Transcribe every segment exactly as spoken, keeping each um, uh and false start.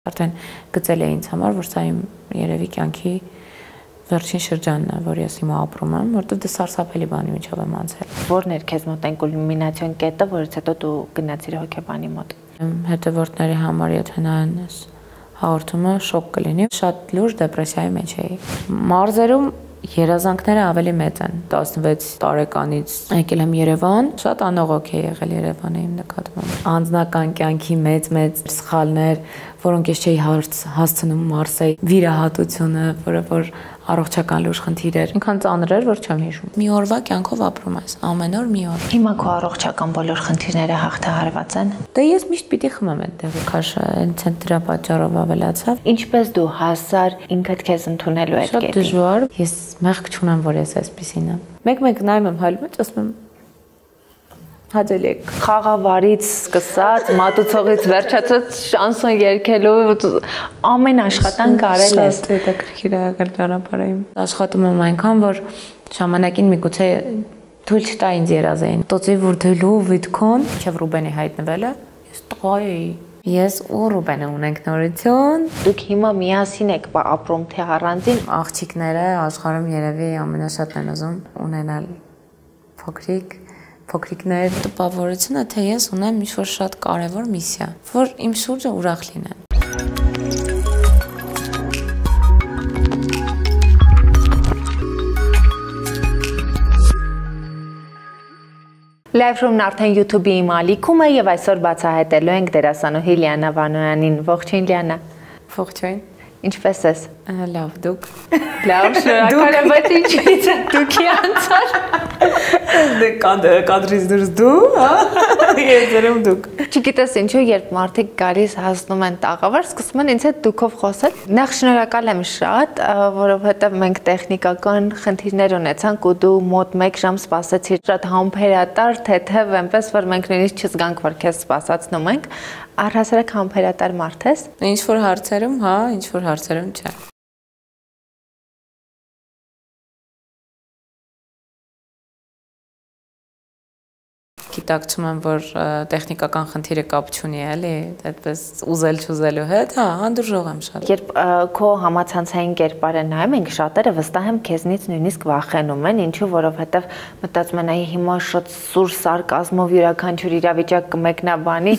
Արդեն գծել է ինձ համար, որ սա իմ երևի կյանքի վերջին շրջանն է, որ ես հիմա ապրում եմ, որտեղ դա սարսափելի բանի միջով եմ անցել։ Որն էր քեզ մոտ այն կուլմինացիոն կետը, որից հետո դու գնացիր հոգեբանի մոտ։ Հետևորդների համար, եթե նայեն այս հաղորդումը, շոկ կլինի։ Շատ լուրջ դեպրեսիայի մեջ էի։ Մարզերում երազանքները ավելի մեծ են։ տասնվեց տարեկանից եկել եմ Երևան, շատ անողոք է եղել Երևանը իմ նկատմամբ։ Անձնական կյանքի մեծ-մեծ սխալներ, որոնք ես չէի հասցնում Մարսեի վիրահատությունը, որը որ առողջական լուրջ խնդիր էր։ Ինքան ծանր էր, որ չեմ հիշում։ Մի օրվա կյանքով ապրում ես, ամեն օր մի օր։ Հիմա քո առողջական բոլոր խնդիրները հաղթահարված են։ Դե ես միշտ պիտի խմեմ այդտեղի քաշը, հենց դրա պատճառով ավելացավ։ Ինչպես դու հասար ինքդ քեզ ընդունելու այդ կետին։ Շատ դժվար։ Ես մեղք չունեմ, որ ես այսպեսին եմ։ Մեկ-մեկ նայում եմ հալում եմ, ասում եմ հաճելի։ Խաղավարից սկսած, մատուցողից վերջացած շանսոն երգելու ամեն աշխատանք արել ես։ Շատ հետաքրքիր է եղել ճանապարհը իմ։ Աշխատում եմ այնքան, որ ժամանակին միգուցե թույլ չտա ինձ երազեին։ Տոցի որ դելու վիթքոն, ինչեւ Ռուբենի հայտնվել է, ես տղա էի։ Ես ու Ռուբենը ունենք նորություն։ Դուք հիմա միասին եք ապրում թե առանձին։ Աղջիկները աշխարհում երևի ամենաշատն են ուզում ունենալ փոքրիկ փոքրիկներ տպավորությունը, թե ես ունեմ ինչ-որ շատ կարևոր միսիա, որ իմ շուրջը ուրախ լինեն։ Live-room-ն արդեն YouTube-ի իմ ալիքում է եւ այսօր բացահայտելու ենք դերասանուհի Լիանա Վանոյանին։ Ողջույն Լիանա։ Ողջույն։ Ինչպես ես։ Լավ, դուք։ Լավ, շնորհակալ եմ, բայց ինչի՞ց է դուքի անցար։ Դե կադրից դուրս դու, հա։ Ես ձերում դուք։ Չգիտես ինչու, երբ մարդիկ գալիս հասնում են տաղավար, սկսում են ինձ հետ դուքով խոսել։ Նախ շնորհակալ եմ շատ, որովհետև մենք տեխնիկական խնդիրներ ունեցանք ու դու մոտ մեկ ժամ սպասեցիր, շատ համբերատար, թեթև, այնպես որ մենք նույնիսկ չզգանք, որ քեզ սպասացնում ենք։ Առհասարակ համբերատար մարդ ես։ Ինչ որ հարցերում, հա, ինչ որ հարցերում չէ։ Գիտակցում եմ, որ տեխնիկական խնդիրը կապ չունի, էլի, այդպես ուզել չուզելու հետ, հա, հանդուրժող եմ շատ։ Երբ քո համացանցային կերպարը նայում ենք, շատերը վստահ եմ քեզնից նույնիսկ վախենում են, ինչու, որովհետև մտածում են, այ հիմա շատ սուր սարկազմով յուրաքանչյուր իրավիճակ կմեկնաբանի։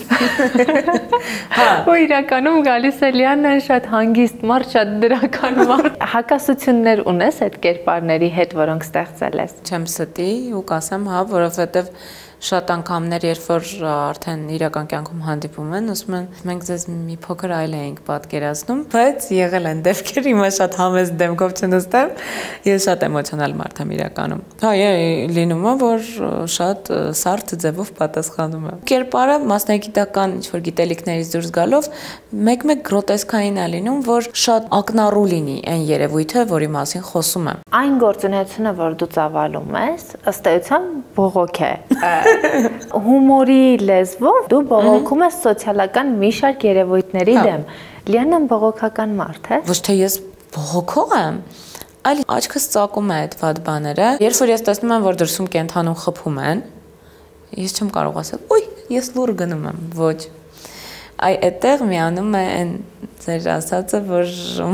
Հա, ու իրականում գալիս է Լիանան շատ հանգիստ մարդ, շատ դրական մարդ։ Հակասություններ ունես այդ կերպարների հետ, որոնք ստեղծել ես։ Չեմ ստի ու կասեմ, հա, որովհետև շատ անգամներ, երբ որ արդեն իրական կյանքում հանդիպում են, ասում են, մենք ձեզ մի փոքր այլ էինք պատկերացնում, բայց եղել են դեպքեր, հիմա շատ համեստ դեմքով չնստեմ, ես շատ էմոցիոնալ մարդ եմ իրականում։ Հա, լինում է, որ շատ սարդ ձևով պատասխանում եմ։ Կերպարը մասնագիտական ինչ-որ գիտելիքներից դուրս գալով մեկ-մեկ գրոտեսկային է լինում, որ շատ ակնառու լինի այն երևույթը, որի մասին խոսում եմ։ Այն գործունեությունը, որ դու ծավալում ես, ըստ էության բողոք է։ Հումորի լեզվով դու բողոքում ես սոցիալական մի շարք երևույթների դեմ։ Լիանան բողոքական մարդ է։ Ոչ թե ես բողոքող եմ, այլ աչքս ծակում է այդ վատ բաները։ Երբ որ ես տեսնում եմ, որ դրսում կենթանում խփում են, ես չեմ կարող ասել, «Ոյ, ես լուր գնում եմ», ոչ։ Այ այդտեղ միանում է այն ձեր ասածը, որ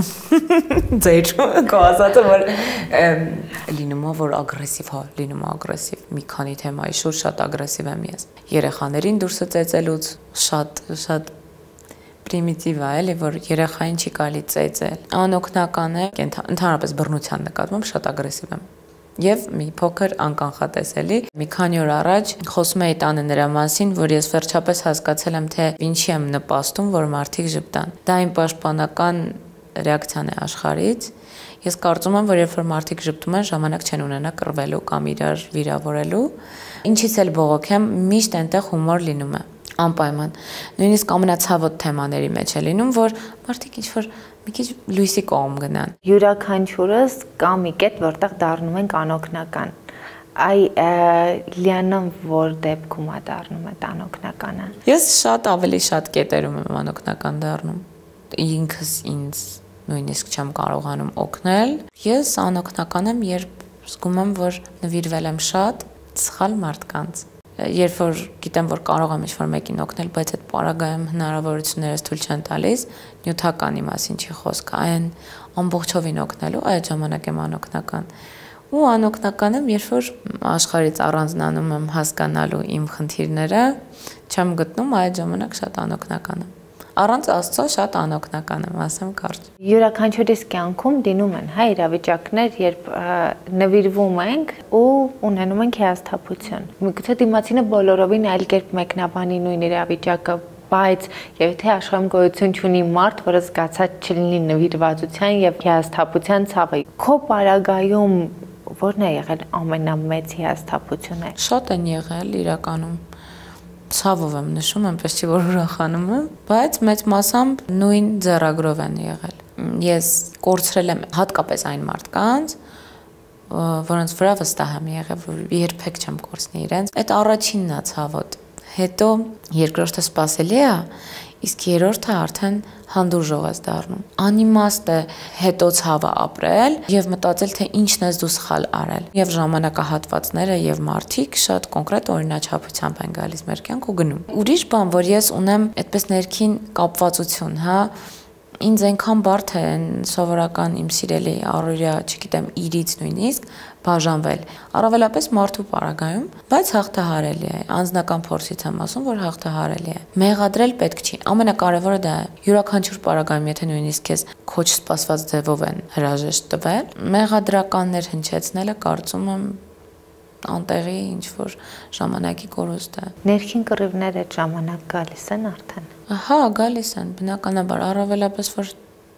ձեր քո ասածը, որ լինում է, որ ագրեսիվ, հա, լինում է ագրեսիվ, մի քանի թեմայի շուրջ շատ ագրեսիվ եմ ես։ Երեխաներին դուրսը ծեծելուց շատ շատ պրիմիտիվ է, էլի, որ երեխային չի կարելի ծեծել։ Անօգնական է, ընդհանրապես բռնության նկատմամբ շատ ագրեսիվ եմ։ Եվ մի փոքր անկանխատեսելի։ Մի քանի օր առաջ խոսում էի տանը նրա մասին, որ ես վերջապես հասկացել եմ, թե ինչի եմ նպաստում, որ մարդիկ ժպտան։ Դա իմ պաշտպանական ռեակցիան է աշխարհից։ Ես կարծում եմ, որ երբ որ մարդիկ ժպտում են, ժամանակ չեն ունենա կռվելու կամ իրար վիրավորելու։ Ինչից էլ բողոքեմ, միշտ այնտեղ հումոր լինում է։ Անպայման։ Նույնիսկ ամենացավոտ թեմաների մեջ է լինում, որ մարդիկ ինչ-որ մի քիչ լույսի կողմ գնան։ Յուրաքանչյուրս կա մի կետ, որտեղ դառնում ենք անօգնական։ Այ Լիանան որ դեպքում է դառնում է անօգնականը։ Ես շատ ավելի շատ կետերում եմ անօգնական դառնում։ Ինքս ինձ նույնիսկ չեմ կարողանում օգնել։ Ես անօգնական եմ, երբ զգում եմ, որ նվիրվել եմ շատ սխալ մարդկանց։ երբ որ գիտեմ, որ կարող եմ ինչ-որ մեկին օգնել, բայց այդ պարագայում հնարավորություններս թույլ չեն տալիս, նյութականի մասին չի խոսք, այն ամբողջովին օգնելու, այդ ժամանակ եմ անօգնական։ Ու անօգնական եմ, երբ որ աշխարհից առանձնանում եմ հասկանալու իմ խնդիրները, չեմ գտնում, այդ ժամանակ շատ անօգնական եմ։ Առանց Աստծո շատ անօգնական եմ, ասեմ կարճ։ Յուրաքանչյուրիս կյանքում դինում են, հա, իրավիճակներ, երբ նվիրվում ենք ու ունենում ենք հիասթափություն։ Միգուցե դիմացինը բոլորովին այլ կերպ մեկնաբանի նույն իրավիճակը, բայց եւ թե աշխարհում գոյություն չունի մարդ, որը զգացած չլինի նվիրվածության եւ հիասթափության ցավը։ Քո պարագայում ո՞րն է եղել ամենամեծ հիասթափությունը։ Շատ են եղել իրականում։ Ցավով եմ նշում, այնպես չի որ ուրախանում եմ, բայց մեծ մասամբ նույն ձեռագրով են եղել։ Ես կորցրել եմ հատկապես այն մարդկանց, որոնց վրա վստահ եմ եղել, որ երբեք չեմ կորցնի իրենց։ Այդ առաջինն է ցավոտ։ Հետո երկրորդը սпасելի է, իսկ երրորդը արդեն հանդուրժող է դառնում։ Անիմաստ է հետո ցավը ապրել եւ մտածել, թե ինչն ես դու սխալ արել։ Եվ ժամանակահատվածները եւ մարդիկ շատ կոնկրետ օրինաչափությամբ են գալիս մեր կյանք ու գնում։ Ուրիշ բան, որ ես ունեմ այդպես ներքին կապվածություն, հա, ինձ այնքան բարդ է սովորական իմ սիրելի առօրյա, չգիտեմ, իրից նույնիսկ բաժանվել, առավելապես մարդու պարագայում, բայց հաղթահարելի է, անձնական փորձից եմ ասում, որ հաղթահարելի է։ Մեղադրել պետք չի, ամենակարևորը դա է, յուրաքանչյուր պարագայում, եթե նույնիսկ քեզ քո չսպասված ձևով են հրաժեշտ տվել, մեղադրականներ հնչեցնելը կարծում եմ անտեղի ինչ-որ ժամանակի կորուստ է։ Ներքին կռիվներ այդ ժամանակ գալիս են արդեն։ Հա, գալիս են, բնականաբար, առավելապես որ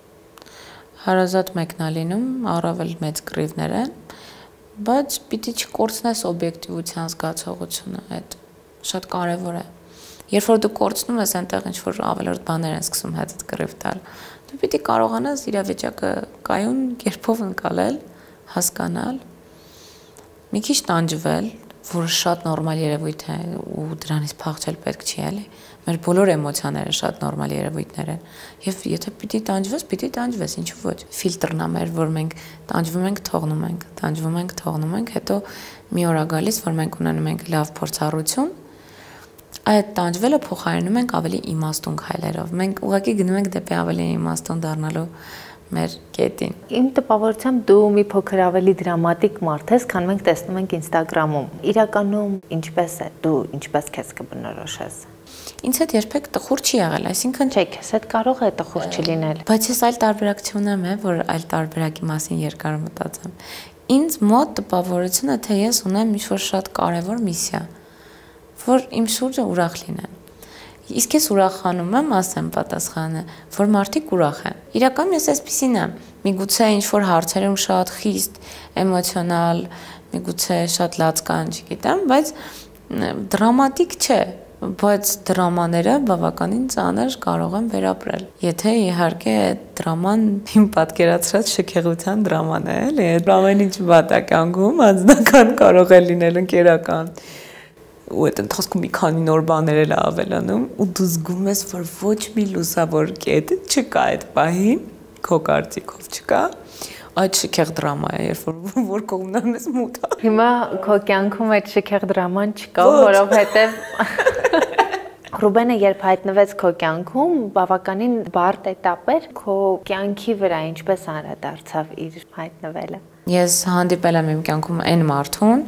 հարազատ մեկն է լինում, առավել մեծ կռիվներ են, բայց պիտի չկորցնես օբյեկտիվության զգացողությունը, այդ շատ կարևոր է։ Երբ որ դու կորցնում ես, այնտեղ ինչ-որ ավելորդ բաներ են սկսում հետդ կռիվ տալ, դու պիտի կարողանաս իրավիճակը կայուն կերպով ընկալել, հասկանալ, մի քիչ տանջվել, որը շատ նորմալ երևույթ է ու դրանից փախչել պետք չի, էլի։ Մեր բոլոր էմոցիաները շատ նորմալ երևույթներ են։ Եվ եթե պիտի տանջվես, պիտի տանջվես, ինչու ոչ։ Ֆիլտրն է մեր, որ մենք տանջվում ենք, թողնում ենք, տանջվում ենք, թողնում ենք, հետո մի օր է գալիս, որ մենք ունենում ենք լավ փորձառություն, այդ տանջվելը փոխարինում ենք ավելի իմաստուն քայլերով։ Մենք ուղղակի գնում ենք դեպի ավելի իմաստուն դառնալու մեր կետին։ Իմ տպավորությամբ դու մի փոքր ավելի դրամատիկ մարդ ես, քան մենք տեսնում ենք Instagram-ում։ Իրականում ինչպես է, դու ինչպես քեզ կբնորոշես։ Ինձ հետ երբեք տխուր չի եղել, այսինքն չէ, քեզ հետ կարող է տխուր չլինել։ Բայց ես այլ տարբերակություն եմ, որ այլ տարբերակի մասին երկար մտածեմ։ Ինձ մոտ տպավորությունը, թե ես ունեմ ինչ-որ շատ կարևոր միսիա, որ իմ շուրջը ուրախ լինեն։ Իսկ ես ուրախանում եմ, ասեմ պատասխանը, որ մարդիկ ուրախ են։ Իրականում ես այսպեսին եմ, միգուցե ինչ-որ հարցերում շատ խիստ էմոցիոնալ, միգուցե շատ լացկան, չգիտեմ, բայց դրամատիկ չէ, բայց դրամաները բավականին ծանր կարող են վերապրել։ Եթե իհարկե դրաման իմ պատկերացրած շքեղության դրաման է, էլի, այդ ամեն ինչ վատ է կյանքում, անձնական կարող է լինել ընկերական։ Ու այդ ընթացքում մի քանի նոր բաներ էլ ավելանում ու դու զգում ես, որ ոչ մի լուսավոր կետ չկա այդ պահին, քո կարծիքով չկա, այդ շքեղ դրամա է, երբ որ որ կողմնան ես մութ։ Հիմա քո կյանքում այդ շքեղ դրաման չկա, որովհետև Ռուբենը երբ հայտնվեց քո կյանքում, բավականին բարդ էտապ էր քո կյանքի վրա, ինչպես անդրադարձավ իր հայտնվելը։ Ես հանդիպել եմ իմ կյանքում այն մարդուն,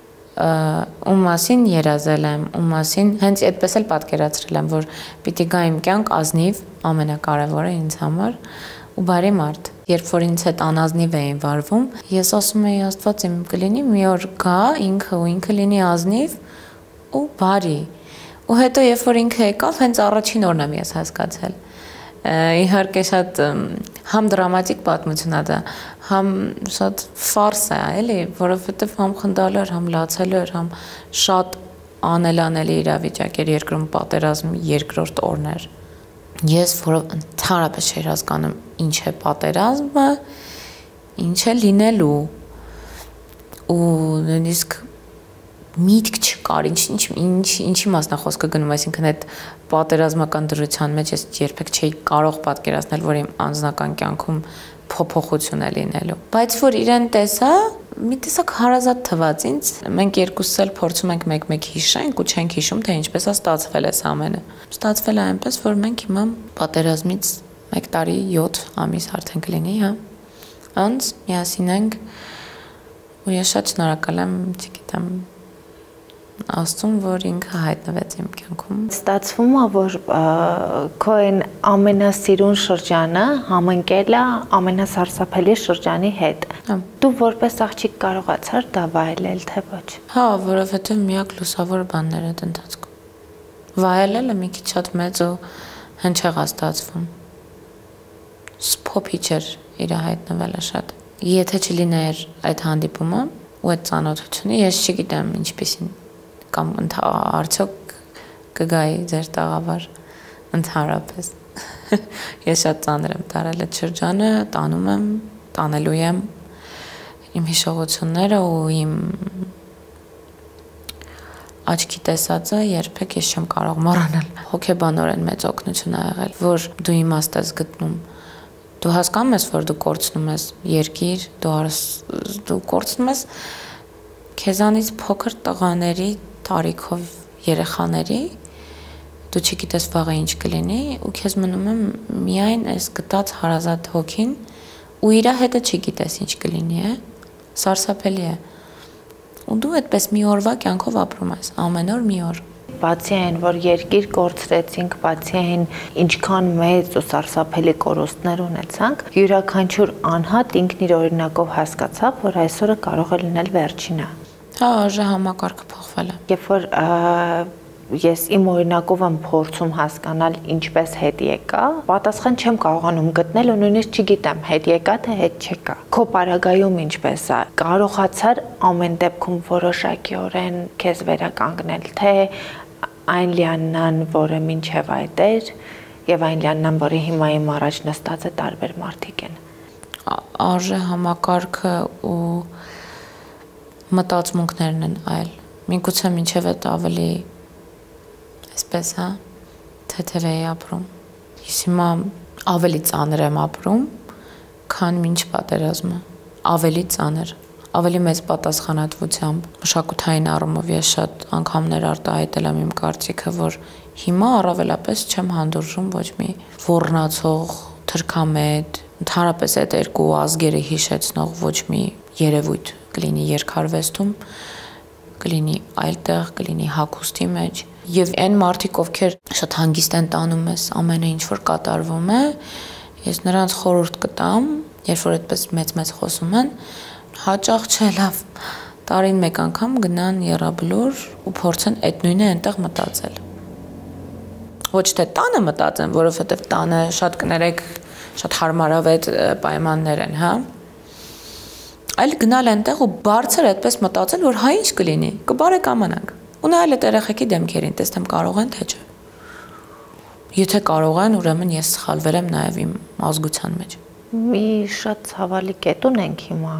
ում մասին երազել եմ, ում մասին հենց այդպես էլ պատկերացրել եմ, որ պիտի գա իմ կյանք ազնիվ, ամենակարևորը ինձ համար ու բարի մարդ։ Երբ որ ինձ հետ անազնիվ էին վարվում, ես ասում էի Աստված իմ կլինի մի օր գա ինքը ու ինքը լինի ազնիվ ու բարի։ Ու հետո երբ որ ինքը եկավ, հենց առաջին օրն եմ ես հասկացել։ Իհարկե շատ համ դրամատիկ պատմություն է դա, համ շատ ֆարս է, էլի, որովհետև համ խնդալու էր, համ լացելու էր, համ շատ անելանելի իրավիճակ էր երկրում պատերազմի երկրորդ օրն էր։ Ես որով ընդհանրապես չէի հասկանում ինչ է պատերազմը, ինչ է լինելու ու նույնիսկ միտք չկար, ինչ ինչ ինչ ինչի մասն է խոսքը գնում, այսինքն այդ պատերազմական դրության մեջ ես երբեք չէի կարող պատկերացնել, որ իմ անձնական կյանքում փոփոխություն է լինելու։ Բայց որ իրեն տեսա, մի տեսակ հարազատ թվաց ինձ։ Մենք երկուսս էլ փորձում ենք մեկ-մեկ հիշենք ու չենք հիշում, թե ինչպես է ստացվել այս ամենը։ Ստացվել է այնպես, որ մենք հիմա պատերազմից մեկ տարի յոթ ամիս արդեն կլինի, հա։ Անց միասին ենք ու ես շատ շնորհակալ եմ, չգիտեմ, Աստծուն, որ ինքը հայտնվեց իմ կյանքում։ Ստացվում է, որ քո այն ամենասիրուն շրջանը համընկել է ամենասարսափելի շրջանի հետ։ Դու որպես աղջիկ կարողացար դա վայելել, թե ոչ։ Հա, որովհետև միակ լուսավոր բանն էր այդ ընթացքում։ Վայելելը մի քիչ շատ մեծ ու հնչեղ է ստացվում։ Սփոփիչ էր իր հայտնվելը շատ։ Եթե չլիներ այդ հանդիպումը ու այդ ծանոթությունը, ես չգիտեմ ինչպեսին կամ արդյոք կգայի ձեր տաղավար ընդհանրապես։ Ես շատ ծանր եմ տարել այդ շրջանը, տանում եմ, տանելու եմ իմ հիշողությունները ու իմ աչքի տեսածը երբեք ես չեմ կարող մոռանալ։ Հոգեբանորեն մեծ օգնություն ա եղել, որ դու իմաստ ես գտնում։ Դու հասկանում ես, որ դու կորցնում ես երկիր, դու դու կորցնում ես քեզանից փոքր տղաների տարիքով երեխաների, դու չգիտես վաղը ինչ կլինի ու քեզ մնում է միայն այս գտած հարազատ հոգին ու իր հետը չգիտես ինչ կլինի, է, սարսափելի է։ Ու դու այդպես մի օրվա կյանքով ապրում ես, ամեն օր մի օր։ Բացի այն, որ երկիր կորցրեցինք, բացի այն, ինչքան մեծ ու սարսափելի կորուստներ ունեցանք, յուրաքանչյուր անհատ ինքն իր օրինակով հասկացավ, որ այսօրը կարող է լինել վերջինը։ Հա, արժե համակարգը փոխվել է։ Երբ որ ես իմ օրինակով եմ փորձում հասկանալ ինչպես հետ եկա, պատասխան չեմ կարողանում գտնել ու նույնիսկ չգիտեմ հետ եկա թե հետ չեկա։ Քո պարագայում ինչպես է։ Կարողացար ամեն դեպքում որոշակիորեն քեզ վերականգնել, թե այն Լիաննան, որը մինչև այդ էր, եւ այն Լիաննան, որի հիմա իմ առաջ նստած է, տարբեր մարդիկ են։ Արժե համակարգը ու մտածմունքներն են այլ։ Միգուցե մինչև այդ ավելի այսպես, հա, թեթև էի ապրում։ Ես հիմա ավելի ծանր եմ ապրում, քան մինչ պատերազմը։ Ավելի ծանր, ավելի մեծ պատասխանատվությամբ, մշակութային առումով ես շատ անգամներ արտահայտել եմ իմ կարծիքը, որ հիմա առավելապես չեմ հանդուրժում ոչ մի ոռնացող, թրքամետ, ընդհանրապես այդ երկու ազգերը հիշեցնող ոչ մի երևույթ կլինի երկարվեստում, կլինի այլտեղ, կլինի հագուստի մեջ, եւ այն մարդիկ, ովքեր շատ հանգիստ են տանում ես ամենը ինչ որ կատարվում է, ես նրանց խորհուրդ կտամ, երբ որ այդպես մեծ-մեծ խոսում են, հաճախ չէ լավ տարին մեկ անգամ գնան Եռաբլուր ու փորձեն այդ նույնը այնտեղ մտածել։ Ոչ թե տանը մտածեն, որովհետեւ տանը շատ կներեք, շատ հարմարավետ պայմաններ են, հա։ Այլ գնալ այնտեղ ու բարձր այդպես մտածել, որ հա ինչ կլինի, կբարեկամանանք։ Ու նայել այդ երեխեքի դեմքերին, տեսնեմ կարող են թե չէ։ Եթե կարող են, ուրեմն ես սխալվել եմ նաև իմ ազգության մեջ։ Մի շատ ցավալի կետ ունենք հիմա։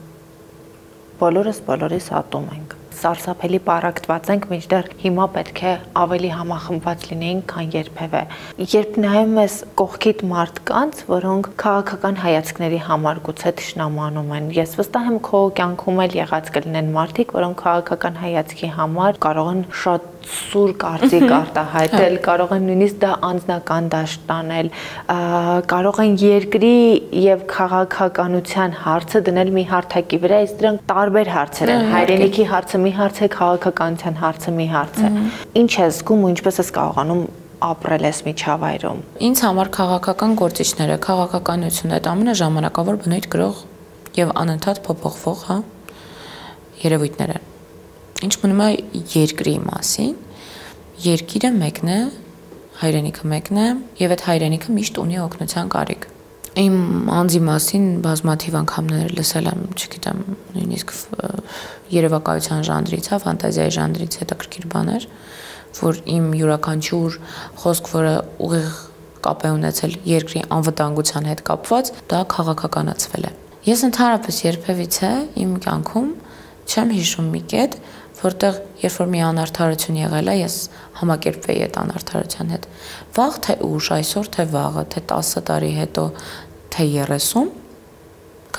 Բոլորս բոլորիս ատում ենք։ Սարսափելի պարակտված ենք, մինչդեռ հիմա պետք է ավելի համախմբված լինեինք, քան երբևէ։ Երբ նայում ես կողքիդ մարդկանց, որոնք քաղաքական հայացքների համար գուցե թշնամանում են, ես վստահ եմ քո կյանքում էլ եղած կլինեն մարդիկ, որոնք քաղաքական հայացքի համար կարող են շատ սուր կարծիք արտահայտել, կարող են նույնիսկ դա անձնական դաշտ տանել, կարող են երկրի եւ քաղաքականության հարցը դնել մի հարթակի վրա, իսկ դրանք տարբեր հարցեր են։ Հայրենիքի հարցը մի հարց է, քաղաքականության հարցը մի հարց է։ Ինչ ես զգում ու ինչպես ես կարողանում ապրել ես միջավայրում։ Ինձ համար քաղաքական գործիչները, քաղաքականությունը այդ ամենը ժամանակավոր բնույթ գրող եւ անընդհատ փոփոխվող, հա, երևույթներ են։ Ինչ մնում է երկրի մասին, երկիրը մեկն է, հայրենիքը մեկն է եւ այդ հայրենիքը միշտ ունի օգնության կարիք։ Իմ անձի մասին բազմաթիվ անգամներ լսել եմ, չգիտեմ, նույնիսկ երևակայության ժանրից, հա, ֆանտազիայի ժանրից հետաքրքիր բաներ, որ իմ յուրաքանչյուր խոսք, որը ուղիղ կապ է ունեցել երկրի անվտանգության հետ կապված, դա քաղաքականացվել է։ Ես ընդհանրապես երբևիցե իմ կյանքում չեմ հիշում մի կետ, որտեղ երբ որ մի անարդարություն եղել է, ես համակերպվեի այդ անարդարության հետ։ Վաղ թե ուշ, այսօր թե վաղը, թե տասը տարի հետո, թե երեսուն,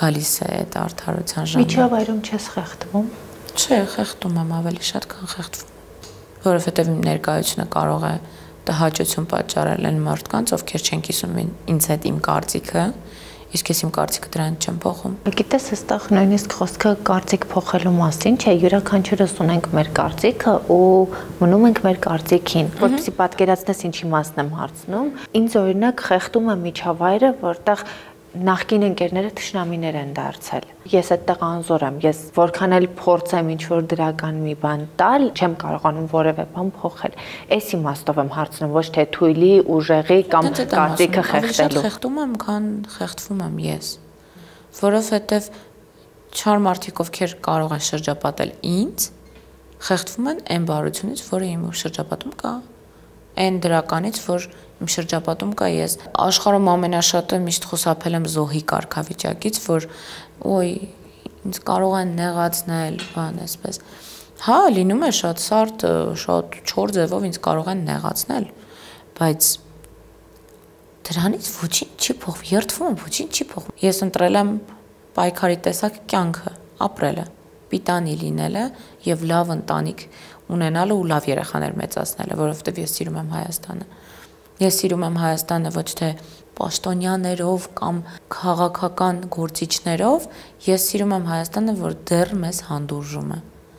գալիս է այդ արդարության ժամը։ Միջավայրում չես խեղդվում։ Չէ, խեղդում եմ ավելի շատ, քան խեղդվում եմ, որովհետև իմ ներկայությունը կարող է տհաճություն պատճառել այն մարդկանց, ովքեր չեն կիսում ինձ հետ իմ կարծիքը, իսկ ես իմ կարծիքը դրանից չեմ փոխում։ Գիտես, այստեղ նույնիսկ խոսքը կարծիք փոխելու մասին չէ, յուրաքանչյուրս ունենք մեր կարծիքը ու մնում ենք մեր կարծիքին։ Որպեսզի պատկերացնես ինչ իմաստն եմ հարցնում, ինձ օրինակ խեղդում է միջավայրը, որտեղ նախկին ընկերները թշնամիներ են դարձել։ Ես այդտեղ անզոր եմ, ես որքան էլ փորձեմ ինչ-որ դրական մի բան տալ, չեմ կարողանում որևէ բան փոխել։ Այս իմաստով եմ հարցնում, ոչ թե թույլի, ուժեղի կամ կարծիքը խեղդելու։ Խեղդում եմ, քան խեղդվում եմ ես, որովհետև չար մարդիկ, ովքեր կարող են շրջապատել ինձ, խեղդվում են այն բարությունից, որը իմ շրջապատում կա, այն դրականից, որ իմ շրջապատում կա ես։ Աշխարհում ամենաշատը միշտ խուսափել եմ զոհի կարգավիճակից, որ ոյ ինձ կարող են նեղացնել, բան այսպես։ Հա, լինում է շատ սարդ, շատ չոր ձևով ինձ կարող են նեղացնել, բայց դրանից ոչինչ չի փոխվում, երդվում եմ, ոչինչ չի փոխվում։ Ես ընտրել եմ պայքարի տեսակ կյանքը, ապրելը, պիտանի լինելը եւ լավ ընտանիք ունենալը ու լավ երեխաներ մեծացնելը, որովհետեւ ես սիրում եմ Հայաստանը։ Ես սիրում եմ Հայաստանը ոչ թե պաշտոնյաներով կամ քաղաքական գործիչներով, ես սիրում եմ Հայաստանը, որ դեռ մեզ հանդուրժում է։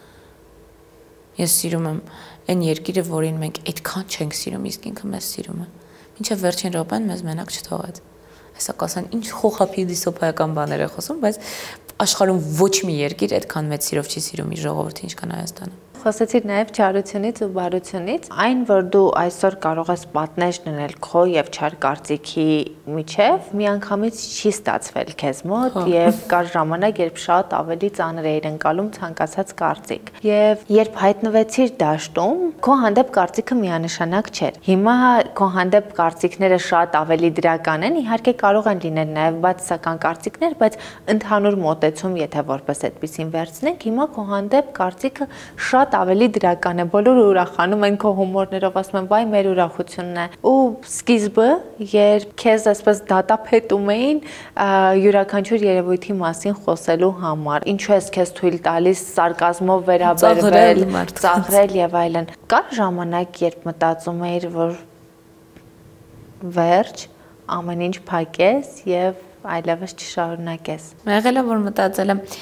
Ես սիրում եմ այն երկիրը, որին մենք այդքան չենք սիրում, իսկ ինքը մեզ սիրում է։ Մինչև վերջին րոպեն մեզ մենակ չթողեց։ Այսա կասեն, ինչ խոխափի դիսոպայական բաներ է խոսում, բայց աշխարհում ոչ մի երկիր այդքան մեծ սիրով չի սիրում իր ժողովրդին, ինչքան Հայաստանը։ Խոսեցիր նաև չարությունից ու բարությունից, այն որ դու այսօր կարող ես պատնեշ դնել քո եւ չար կարծիքի միջև, միանգամից չի ստացվել քեզ մոտ եւ կար ժամանակ, երբ շատ ավելի ծանր էիր ընկալում ցանկացած կարծիք։ Եվ երբ հայտնվեցիր դաշտում, քո հանդեպ կարծիքը միանշանակ չէր։ Հիմա քո հանդեպ կարծիքները շատ ավելի դրական են, իհարկե կարող են լինել նաև բացասական կարծիքներ, բայց ընդհանուր մոտեցում, եթե որպես այդպեսին վերցնենք, հիմա քո հանդեպ կարծիքը շատ ավելի դրական է, բոլորը ուրախանում են քո հումորներով, ասում են, վայ, մեր ուրախությունն է։ Ու սկիզբը, երբ քեզ այսպես դատապետում էին յուրաքանչյուր երևույթի մասին խոսելու համար, ինչու ես քեզ թույլ տալիս սարկազմով վերաբերվել, ծաղրել եւ այլն։ Կար ժամանակ, երբ մտածում էիր, որ վերջ, ամեն ինչ փակես եւ այլևս չշարունակես։ Եղել է, որ մտածել եմ,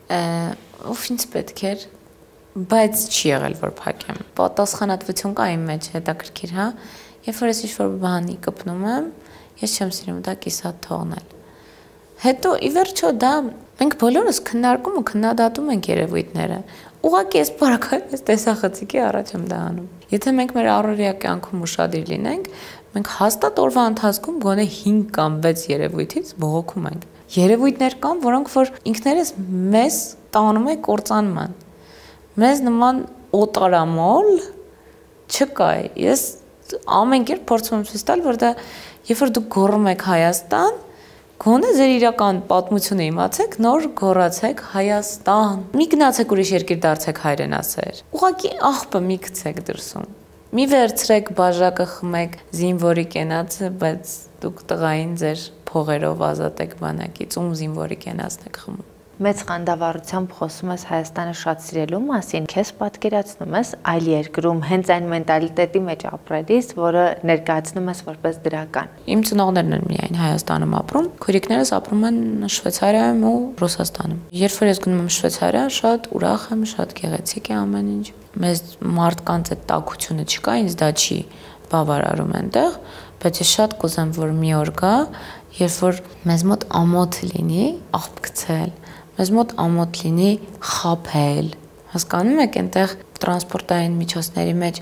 ով ինձ պետք էր, բայց չի եղել, որ փակեմ։ Պատասխանատվություն կա իմ մեջ, հետաքրքիր, հա։ Երբ որ ես ինչ-որ բանի կպնում եմ, ես չեմ սիրում դա կիսատ թողնել։ Հետո ի վերջո դա մենք բոլորս քննարկում ու քննադատում ենք երևույթները։ Ուղղակի ես բարակայում ես տեսախցիկի առաջ եմ դա անում։ Եթե մենք մեր առօրյա կյանքում ուշադիր լինենք, մենք հաստատ օրվա ընթացքում գոնե հինգ կամ վեց երևույթից բողոքում ենք։ Երևույթներ կան, որոնք որ ինքներս մեզ տանում է կործանման։ Մեզ նման օտարամոլ չկա։ Ես ամեն կերպ փորձում եմ ցույց տալ, որ դա երբ որ դուք գոռում եք Հայաստան, գոնե ձեր իրական պատմությունը իմացեք, նոր գոռացեք Հայաստան։ Մի գնացեք ուրիշ երկիր դարձեք հայրենասեր։ Ուղղակի աղբը մի գցեք դրսում։ Մի վերցրեք բաժակը խմեք զինվորի կենացը, բայց դուք տղային ձեր փողերով ազատեք բանակից, ում զինվորի կենացն եք խմում։ Մեծ խանդավառությամբ խոսում ես Հայաստանը շատ սիրելու մասին, քեզ պատկերացնում ես այլ երկրում հենց այն մենտալիտետի մեջ ապրելիս, որը ներկայացնում ես որպես դրական։ Իմ ծնողներն են միայն Հայաստանում ապրում, քույրիկներս ապրում են Շվեյցարիայում ու Ռուսաստանում։ Երբ որ ես գնում եմ Շվեյցարիա, շատ ուրախ եմ, շատ գեղեցիկ է ամեն ինչ։ Մեզ մարդկանց այդ տաքությունը չկա, ինձ դա չի բավարարում այնտեղ, բայց ես շատ կուզեմ, որ մի օր գա, երբ որ մեզ մոտ ամոթ լինի, աղբ գցել, մեզ մոտ ամոթ լինի խաբել։ Հասկանում եք, այնտեղ տրանսպորտային միջոցների մեջ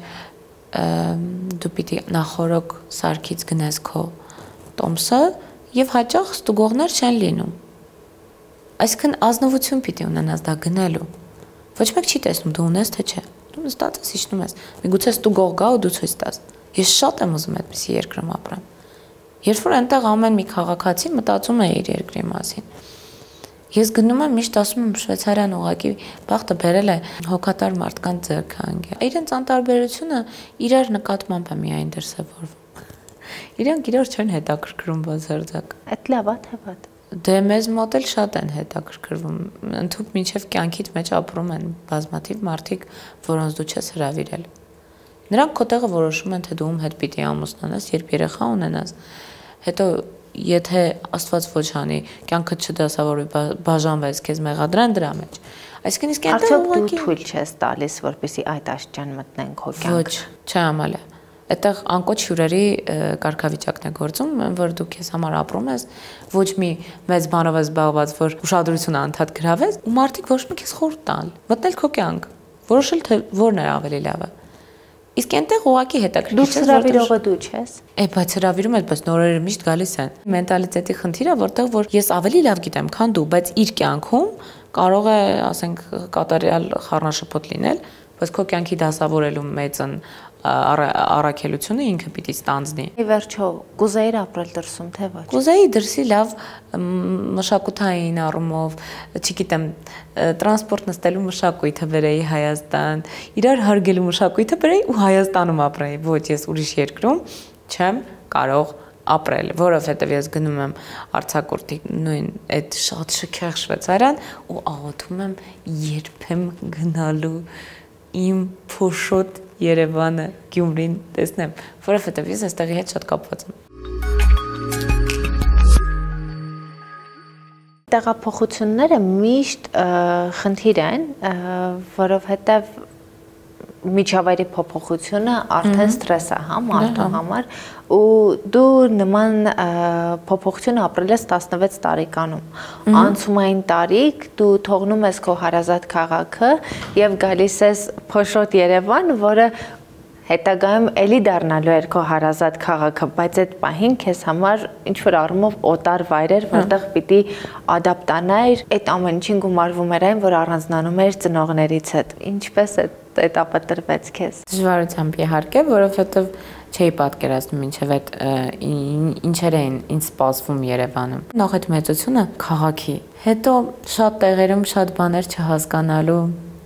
դու պիտի նախորոք սարքից գնես քո տոմսը եւ հաճախ ստուգողներ չեն լինում։ Այսինքն ազնվություն պիտի ունենաս դա գնելու։ Ոչ մեկ չի տեսնում դու ունես թե չէ։ Դու նստած ես, իջնում ես։ Միգուցե ստուգող գա ու դու ցույց տաս։ Ես շատ եմ ուզում այդպիսի երկրում ապրեմ։ Երբ որ այնտեղ ամեն մի քաղաքացի մտածում է իր երկրի մասին։ Ես գնում եմ միշտ ասում եմ Շվեյցարիան ուղղակի բախտը բերել է հոգատար մարդկանց ձեռքանգ։ Իրենց անտարբերությունը իրար նկատմամբ է միայն դրսևորվում։ Իրանք իրար չեն հետաքրքրում բացարձակ։ Այդ լավ է թե վատ։ Դե մեզ մոտ էլ շատ են հետաքրքրվում։ Ընդհանուր մինչև կյանքիդ մեջ ապրում են բազմաթիվ մարդիկ, որոնց դու չես հրավիրել։ Նրանք քո տեղը որոշում են, թե դու ում հետ պիտի ամուսնանաս, երբ երեխա ունենաս։ Հետո եթե Աստված ոչ անի, կյանքդ չդասավորի, բաժանվեց, քեզ մեղադրեն դրա մեջ։ Այսինքն իսկ այնտեղ ուղղակի դու թույլ չես տալիս, որպեսզի այդ աշճան մտնեն քո կյանք։ Ոչ, չհամալը։ Այդտեղ անկոչ հյուրերի կարգավիճակն է գործում, որ դու քեզ համար ապրում ես, ոչ մի մեծ բանով ես զբաղված, որ ուշադրությունը անդադ գրավես, ու մարդիկ ոչ մի քեզ խորտ տալ, մտնել քո կյանք, որոշել թե որն է ավելի լավը։ Իսկ այնտեղ ուղղակի հետաքրքիր է, որ հրավիրողը դու ես։ Է, բայց հրավիրում ես, բայց նորերը միշտ գալիս են։ Մենտալիտետի խնդիրը, որտեղ որ ես ավելի լավ գիտեմ, քան դու, բայց իր կյանքում կարող է, ասենք, կատարյալ խառնաշփոթ լինել, բայց քո կյանքի դասավորելու մեծն առաքելությունը ինքը պիտի ստանձնի։ Ի վերջո, կուզեիր ապրել դրսում, թե ոչ։ Կուզեի դրսի լավ մշակութային առումով, չգիտեմ, տրանսպորտ նստելու մշակույթը բերեի Հայաստան, իրար հարգելու մշակույթը բերեի ու Հայաստանում ապրեի։ Ոչ, ես ուրիշ երկրում չեմ կարող ապրել, որովհետև ես գնում եմ արձակուրդի նույն այդ շատ շքեղ շվեյցարիան ու աղոթում եմ երբեմն գնալու իմ փոշոտ Երևանը, Գյումրին տեսնեմ, որովհետև ես այստեղի հետ շատ կապված եմ։ Տեղափոխությունները միշտ խնդիր են, որովհետև միջավայրի փոփոխությունը արդեն ստրես է, հա, մարդու համար, ու դու նման փոփոխություն ապրել ես տասնվեց տարեկանում։ Անցումային տարիք դու թողնում ես քո հարազատ քաղաքը եւ գալիս ես փոշոտ Երևան, որը հետագայում էլի դառնալու էր քո հարազատ քաղաքը, բայց այդ պահին քեզ համար ինչ որ առումով օտար վայր էր, որտեղ պիտի ադապտանայր, այդ ամեն ինչին գումարվում էր այն, որ առանձնանում էր ծնողներից հետ։ Ինչպես է этапը տրվեց քեզ։ Դժվարությամբ իհարկե, որովհետև չէի պատկերացնում մինչև այդ ինչեր էին ինձ սպասվում Երևանում։ Նախ այդ մեծությունը քաղաքի, հետո շատ տեղերում շատ բաներ չհասկանալու,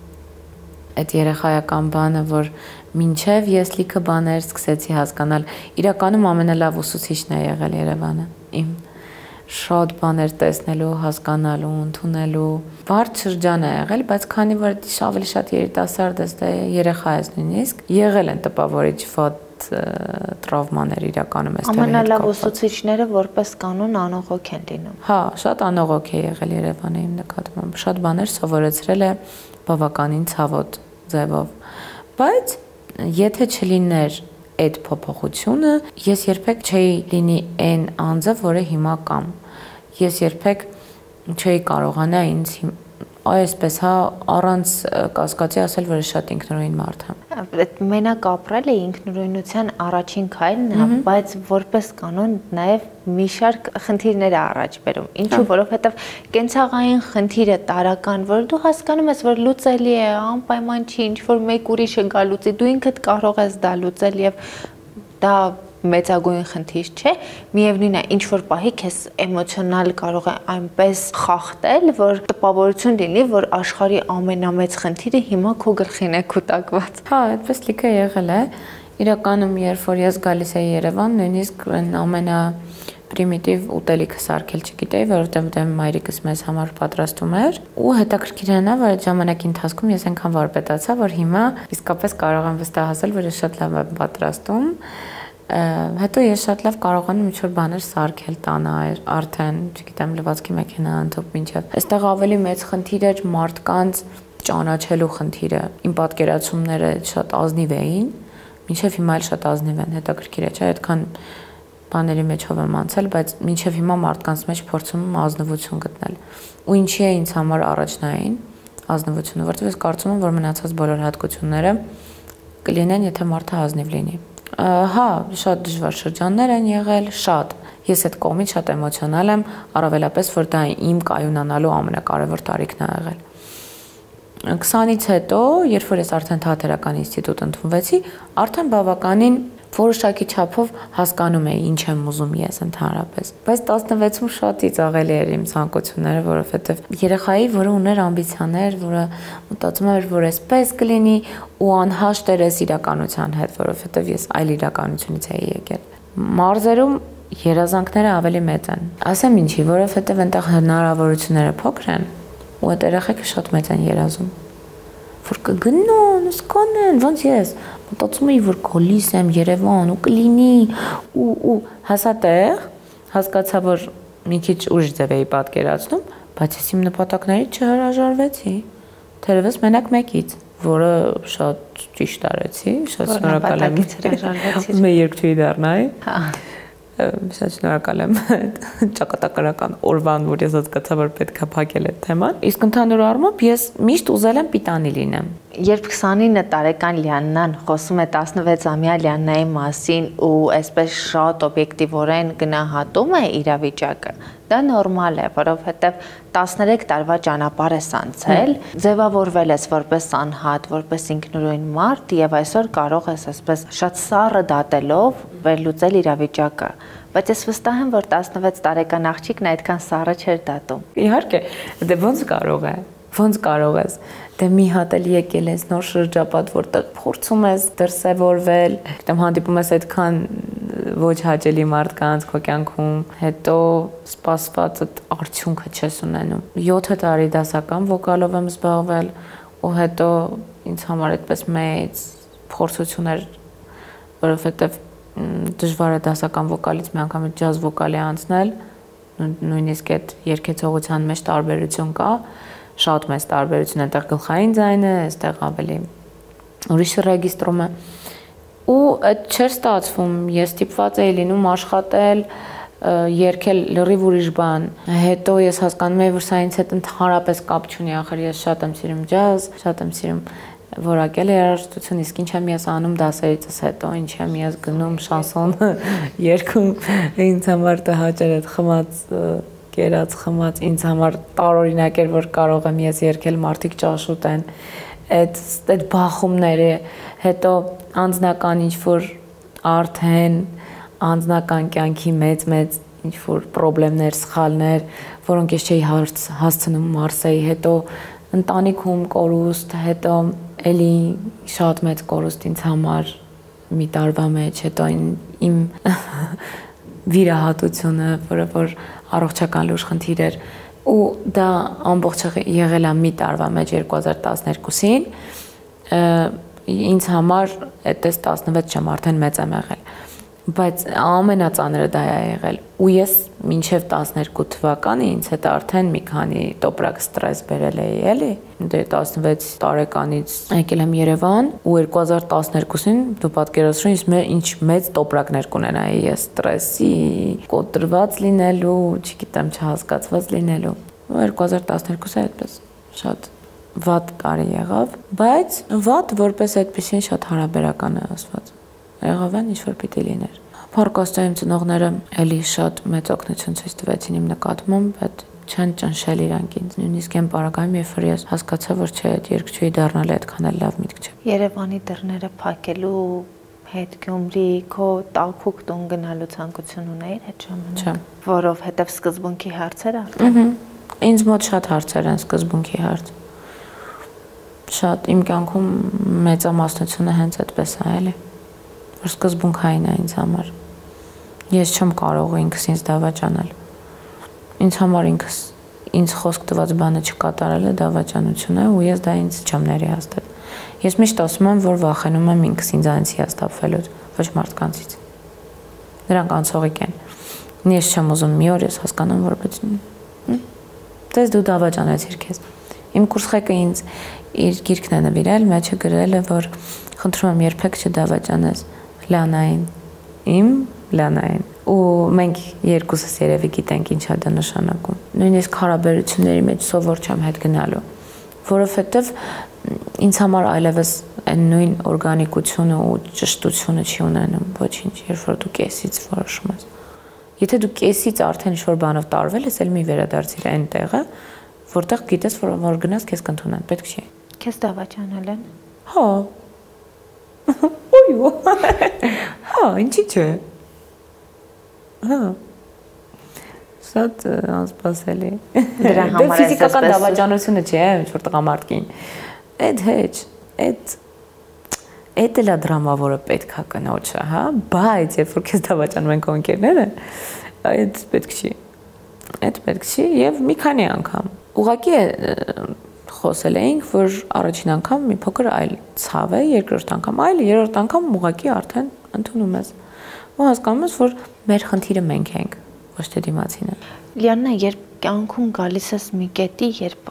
այդ երեխայական բանը, որ մինչև ես լիքը բաներ սկսեցի հասկանալ, իրականում ամենալավ ուսուցիչն է եղել Երևանը իմ։ Շատ բաներ տեսնելու, հասկանալու, ընդունելու, բարդ շրջան է եղել, բայց քանի որ ավելի շատ երիտասարդ ես, դե երեխա ես նույնիսկ, եղել են տպավորիչ վատ տրավմաներ իրականում էստեղ։ Ամենալավ ուսուցիչները որպես կանոն անողոք են լինում։ Հա, շատ անողոք է եղել Երևանը իմ նկատմամբ, շատ բաներ սովորեցրել է բավականին ցավոտ ձևով, բայց եթե չլիներ այդ փոփոխությունը, ես երբեք չէի լինի այն անձը, որը հիմա կամ։ Ես երբեք չէի կարողանա ինձ այսպես հա առանց կասկածի ասել, որ ես շատ ինքնուրույն մարդ եմ։ Այդ մենակ ապրելը ինքնուրույնության առաջին քայլն է, բայց որպես կանոն նաև մի շարք խնդիրներ է առաջ բերում։ Ինչու, որովհետև կենցաղային խնդիրը տարական, որ դու հասկանում ես, որ լուծելի է, անպայման չի, ինչ որ մեկ ուրիշը գա լուծի, դու ինքդ կարող ես դա լուծել եւ դա մեծագույն խնդիր չէ, միևնույն է, ինչ որ պահի քեզ էմոցիոնալ կարող է այնպես խախտել, որ տպավորություն լինի, որ աշխարհի ամենամեծ խնդիրը հիմա քո գլխին է կուտակված։ Հա, այդպես լիքը եղել է։ Իրականում, երբ որ ես գալիս էի Երևան, նույնիսկ ամենա պրիմիտիվ ուտելիքը սարքել չգիտեի, որովհետև դե մայրիկս մեզ համար պատրաստում էր, ու հետաքրքիր է նա, որ այդ ժամանակի ընթացքում ես այնքան վարպետացա, որ հիմա իսկապես կարող եմ վստահել, որ ես շատ լավ եմ պատրաստում։ Հետո ես շատ լավ կարողանում ինչ-որ բաներ սարքել տանը արդեն, չգիտեմ, լվացքի մեքենա ընդհանուր մինչև։ Այստեղ ավելի մեծ խնդիր էր մարդկանց ճանաչելու խնդիրը։ Իմ պատկերացումները շատ ազնիվ էին, մինչև հիմա էլ շատ ազնիվ են, հետաքրքիր է, չէ՞, այդքան բաների մեջով եմ անցել, բայց մինչև հիմա մարդկանց մեջ փորձում եմ ազնվություն գտնել։ Ու ինչի է ինձ համար առաջնային ազնվությունը, որովհետև ես կարծում եմ, որ մնացած բոլոր հատկությունները կլինեն, եթե մարդը ազնիվ լինի։ Հա, շատ դժվար շրջաններ են եղել, շատ։ Ես այդ կողմից շատ էմոցիոնալ եմ, առավելապես որ դա իմ կայունանալու ամենակարևոր տարիքն է եղել։ քսանից հետո, երբ որ ես արդեն թատերական ինստիտուտ ընդունվեցի, արդեն բավականին որոշակի չափով հասկանում էի ինչ եմ ուզում ես ընդհանրապես։ Բայց տասնվեցում շատ ծիծաղելի էր իմ ցանկությունները, որովհետև երեխայի, որը ուներ ամբիցիաներ, որը մտածում էր, որ այսպես կլինի ու անհաշտ էր այս իրականության հետ, որովհետև ես այլ իրականությունից էի եկել։ Մարզերում երազանքները ավելի մեծ են։ Ասեմ ինչի, որովհետև այնտեղ հնարավորությունները փոքր են ու այդ երեխեքը շատ մեծ են երազում։ Որ կգնան, սկանեն, ոնց ես մտածում էի, որ գալիս եմ Երևան ու կլինի ու ու հասա տեղ, հասկացա, որ մի քիչ ուշ ձև էի պատկերացնում, բայց ես իմ նպատակներից չհրաժարվեցի։ Թերևս մենակ մեկից, որը շատ ճիշտ արեցի, շատ շնորհակալ եմ։ Ուզում եի երգչուհի դառնալ։ Հա։ Շատ շնորհակալ եմ ճակատագրական օրվան, որ ես հասկացա, որ պետք է փակել այդ թեման։ Իսկ ընդհանուր առմամբ ես միշտ ուզել եմ պիտանի լինեմ։ Երբ քսանինը տարեկան Լիաննան խոսում է տասնվեցամյա Լիաննայի մասին ու այսպես շատ օբյեկտիվորեն գնահատում է իրավիճակը, դա նորմալ է, որովհետև տասներեք տարվա ճանապարհ ես անցել, ձևավորվել ես որպես անհատ, որպես ինքնուրույն մարդ եւ այսօր կարող ես այսպես շատ սառը դատելով վերլուծել իրավիճակը, բայց ես վստահ եմ, որ տասնվեց տարեկան աղջիկն այդքան սառը չէր դատում։ Իհարկե, դե ոնց կարող է, ոնց կարող ես, դե մի հատ էլ եկել ես նոր շրջապատ, որտեղ փորձում ես դրսևորվել, դեմ հանդիպում ես այդքան ոչ հաճելի մարդկանց քո կյանքում, հետո սպասվածը արդյունքը չես ունենում։ յոթ տարի դասական վոկալով եմ զբաղվել ու հետո ինձ համար այդպես մեծ փորձություն էր, որովհետև դժվար է դասական վոկալից մի անգամ ջազ վոկալի անցնել, նույնիսկ այդ երգեցողության մեջ տարբերություն կա, շատ մեծ տարբերություն, այնտեղ գլխային ձայնը, այստեղ ավելի ուրիշ ռեգիստրում է։ Ու այդ չէր ստացվում, ես ստիպված էի լինում աշխատել, երգել լրիվ ուրիշ բան։ Հետո ես հասկանում էի, որ սա ինձ հետ ընդհանրապես կապ չունի, ախր ես շատ եմ սիրում ջազ, շատ եմ սիրում որակել երաժշտություն, իսկ ինչ եմ ես անում դասերիցս հետո, ինչ եմ ես գնում շանսոն երգում, ինձ համար դա հաճեր այդ խմած կերած խմած ինձ համար տարօրինակ էր, որ կարող եմ ես երգել, մարդիկ ճաշուտեն, այդ այդ բախումները, հետո անձնական ինչ-որ արդեն անձնական կյանքի մեծ-մեծ ինչ-որ խնդիրներ, սխալներ, որոնք ես չէի հասցնում Մարսեի, հետո ընտանիքում կորուստ, հետո էլի շատ մեծ կորուստ ինձ համար մի տարվա մեջ, հետո իմ վիրահատությունը, որը որ առողջական լուրջ խնդիր էր, ու դա ամբողջը եղել է մի տարվա մեջ երկու հազար տասներկուսին, ինձ համար այդպես տասնվեց չեմ, արդեն մեծ եմ եղել, բայց ամենածանրը դա է եղել, ու ես մինչև տասներկու թվականը ինձ հետ արդեն մի քանի տոպրակ ստրես բերել էի, էլի, դե տասնվեց տարեկանից եկել եմ Երևան, ու երկու հազար տասներկուսին դու պատկերացրու ինձ ինչ մեծ տոպրակներ կունենայի ես ստրեսի, կոտրված լինելու, չգիտեմ, չհասկացված լինելու, ու երկու հազար տասներկուսը այդպես շատ վատ տարի եղավ, բայց վատ որպես այդպեսին շատ հարաբերական է ասված, եղավ են ինչ որ պիտի լիներ։ Փառք Աստծո, իմ ծնողները էլի շատ մեծ օգնություն ցույց տվեցին իմ նկատմամբ, բայց չեն ճնշել իրանք ինձ, նույնիսկ այն պարագայում, երբ որ ես հասկացա, որ չէ, այդ երգչուհի դառնալը այդքան էլ լավ միտք չէ։ Երևանի դռները փակելու հետ Գյումրի քո տաքուկ տուն գնալու ցանկություն ունեիր այդ ժամանակ։ Չէ։ Որովհետև սկզբունքի հարցեր արդեն։ Ինձ մոտ շատ հարցեր են սկզբունքի հարց։ Շատ իմ կյանքում մեծամասնությունը հենց այդպես է, էլի, որ սկզբունքային է ինձ համար։ Ես չեմ կարող ինքս ինձ դավաճանել։ Ինձ համար ինքս ինձ խոսք տված բանը չկատարելը դավաճանություն է ու ես դա ինձ չեմ ներիհաստել։ Ես միշտ ասում եմ, որ վախենում եմ ինքս ինձանից հիասթափվելուց, ոչ մարդկանցից։ Նրանք անցողիկ են։ Ես չեմ ուզում մի օր ես հասկանամ, որ բայց դες դու դավաճանեցիր քեզ։ Իմ կուրսխեկը ինձ իր գիրքն է նվիրել, մեջը գրել է, որ խնդրում եմ երբեք չդավաճանես Լանային, իմ Լանային։ Ու մենք երկուսս երևի գիտենք ինչ է դա նշանակում։ Նույնիսկ հարաբերությունների մեջ սովոր չեմ հետ գնալու, որովհետև ինձ համար այլևս այն նույն օրգանիկությունը ու ճշտությունը չի ունենում, ոչինչ, երբ որ դու կեսից որոշում ես։ Եթե դու կեսից արդեն ինչ-որ բանով տարվել ես, էլ մի վերադարձիր այն տեղը, որտեղ գիտես, որ որ գնաս քեզ կընդունեն, պետք չի։ Քեզ դավաճանել են։ Հա։ Ոյ։ Հա, ինչի՞ չէ։ Հա։ Շատ անսպասելի։ Դրա համար է ֆիզիկական դավաճանությունը չէ, ինչ որ տղամարդկին։ Այդ հեչ, այդ Էդ էլ է դրամա, որը պետք է կնոջը, հա, բայց երբ որ քեզ դավաճանում են քո ընկերները, այդ պետք չի։ Այդ պետք չի եւ մի քանի անգամ։ Ուղղակի խոսել էինք, որ առաջին անգամ մի փոքր այլ ցավ է, երկրորդ անգամ այլ, երրորդ անգամ ուղղակի արդեն ընդունում ես։ Ու հասկանում ես, որ մեր խնդիրը մենք ենք, ոչ թե դիմացինը։ Լիաննա, երբ կյանքում գալիս ես մի կետի, երբ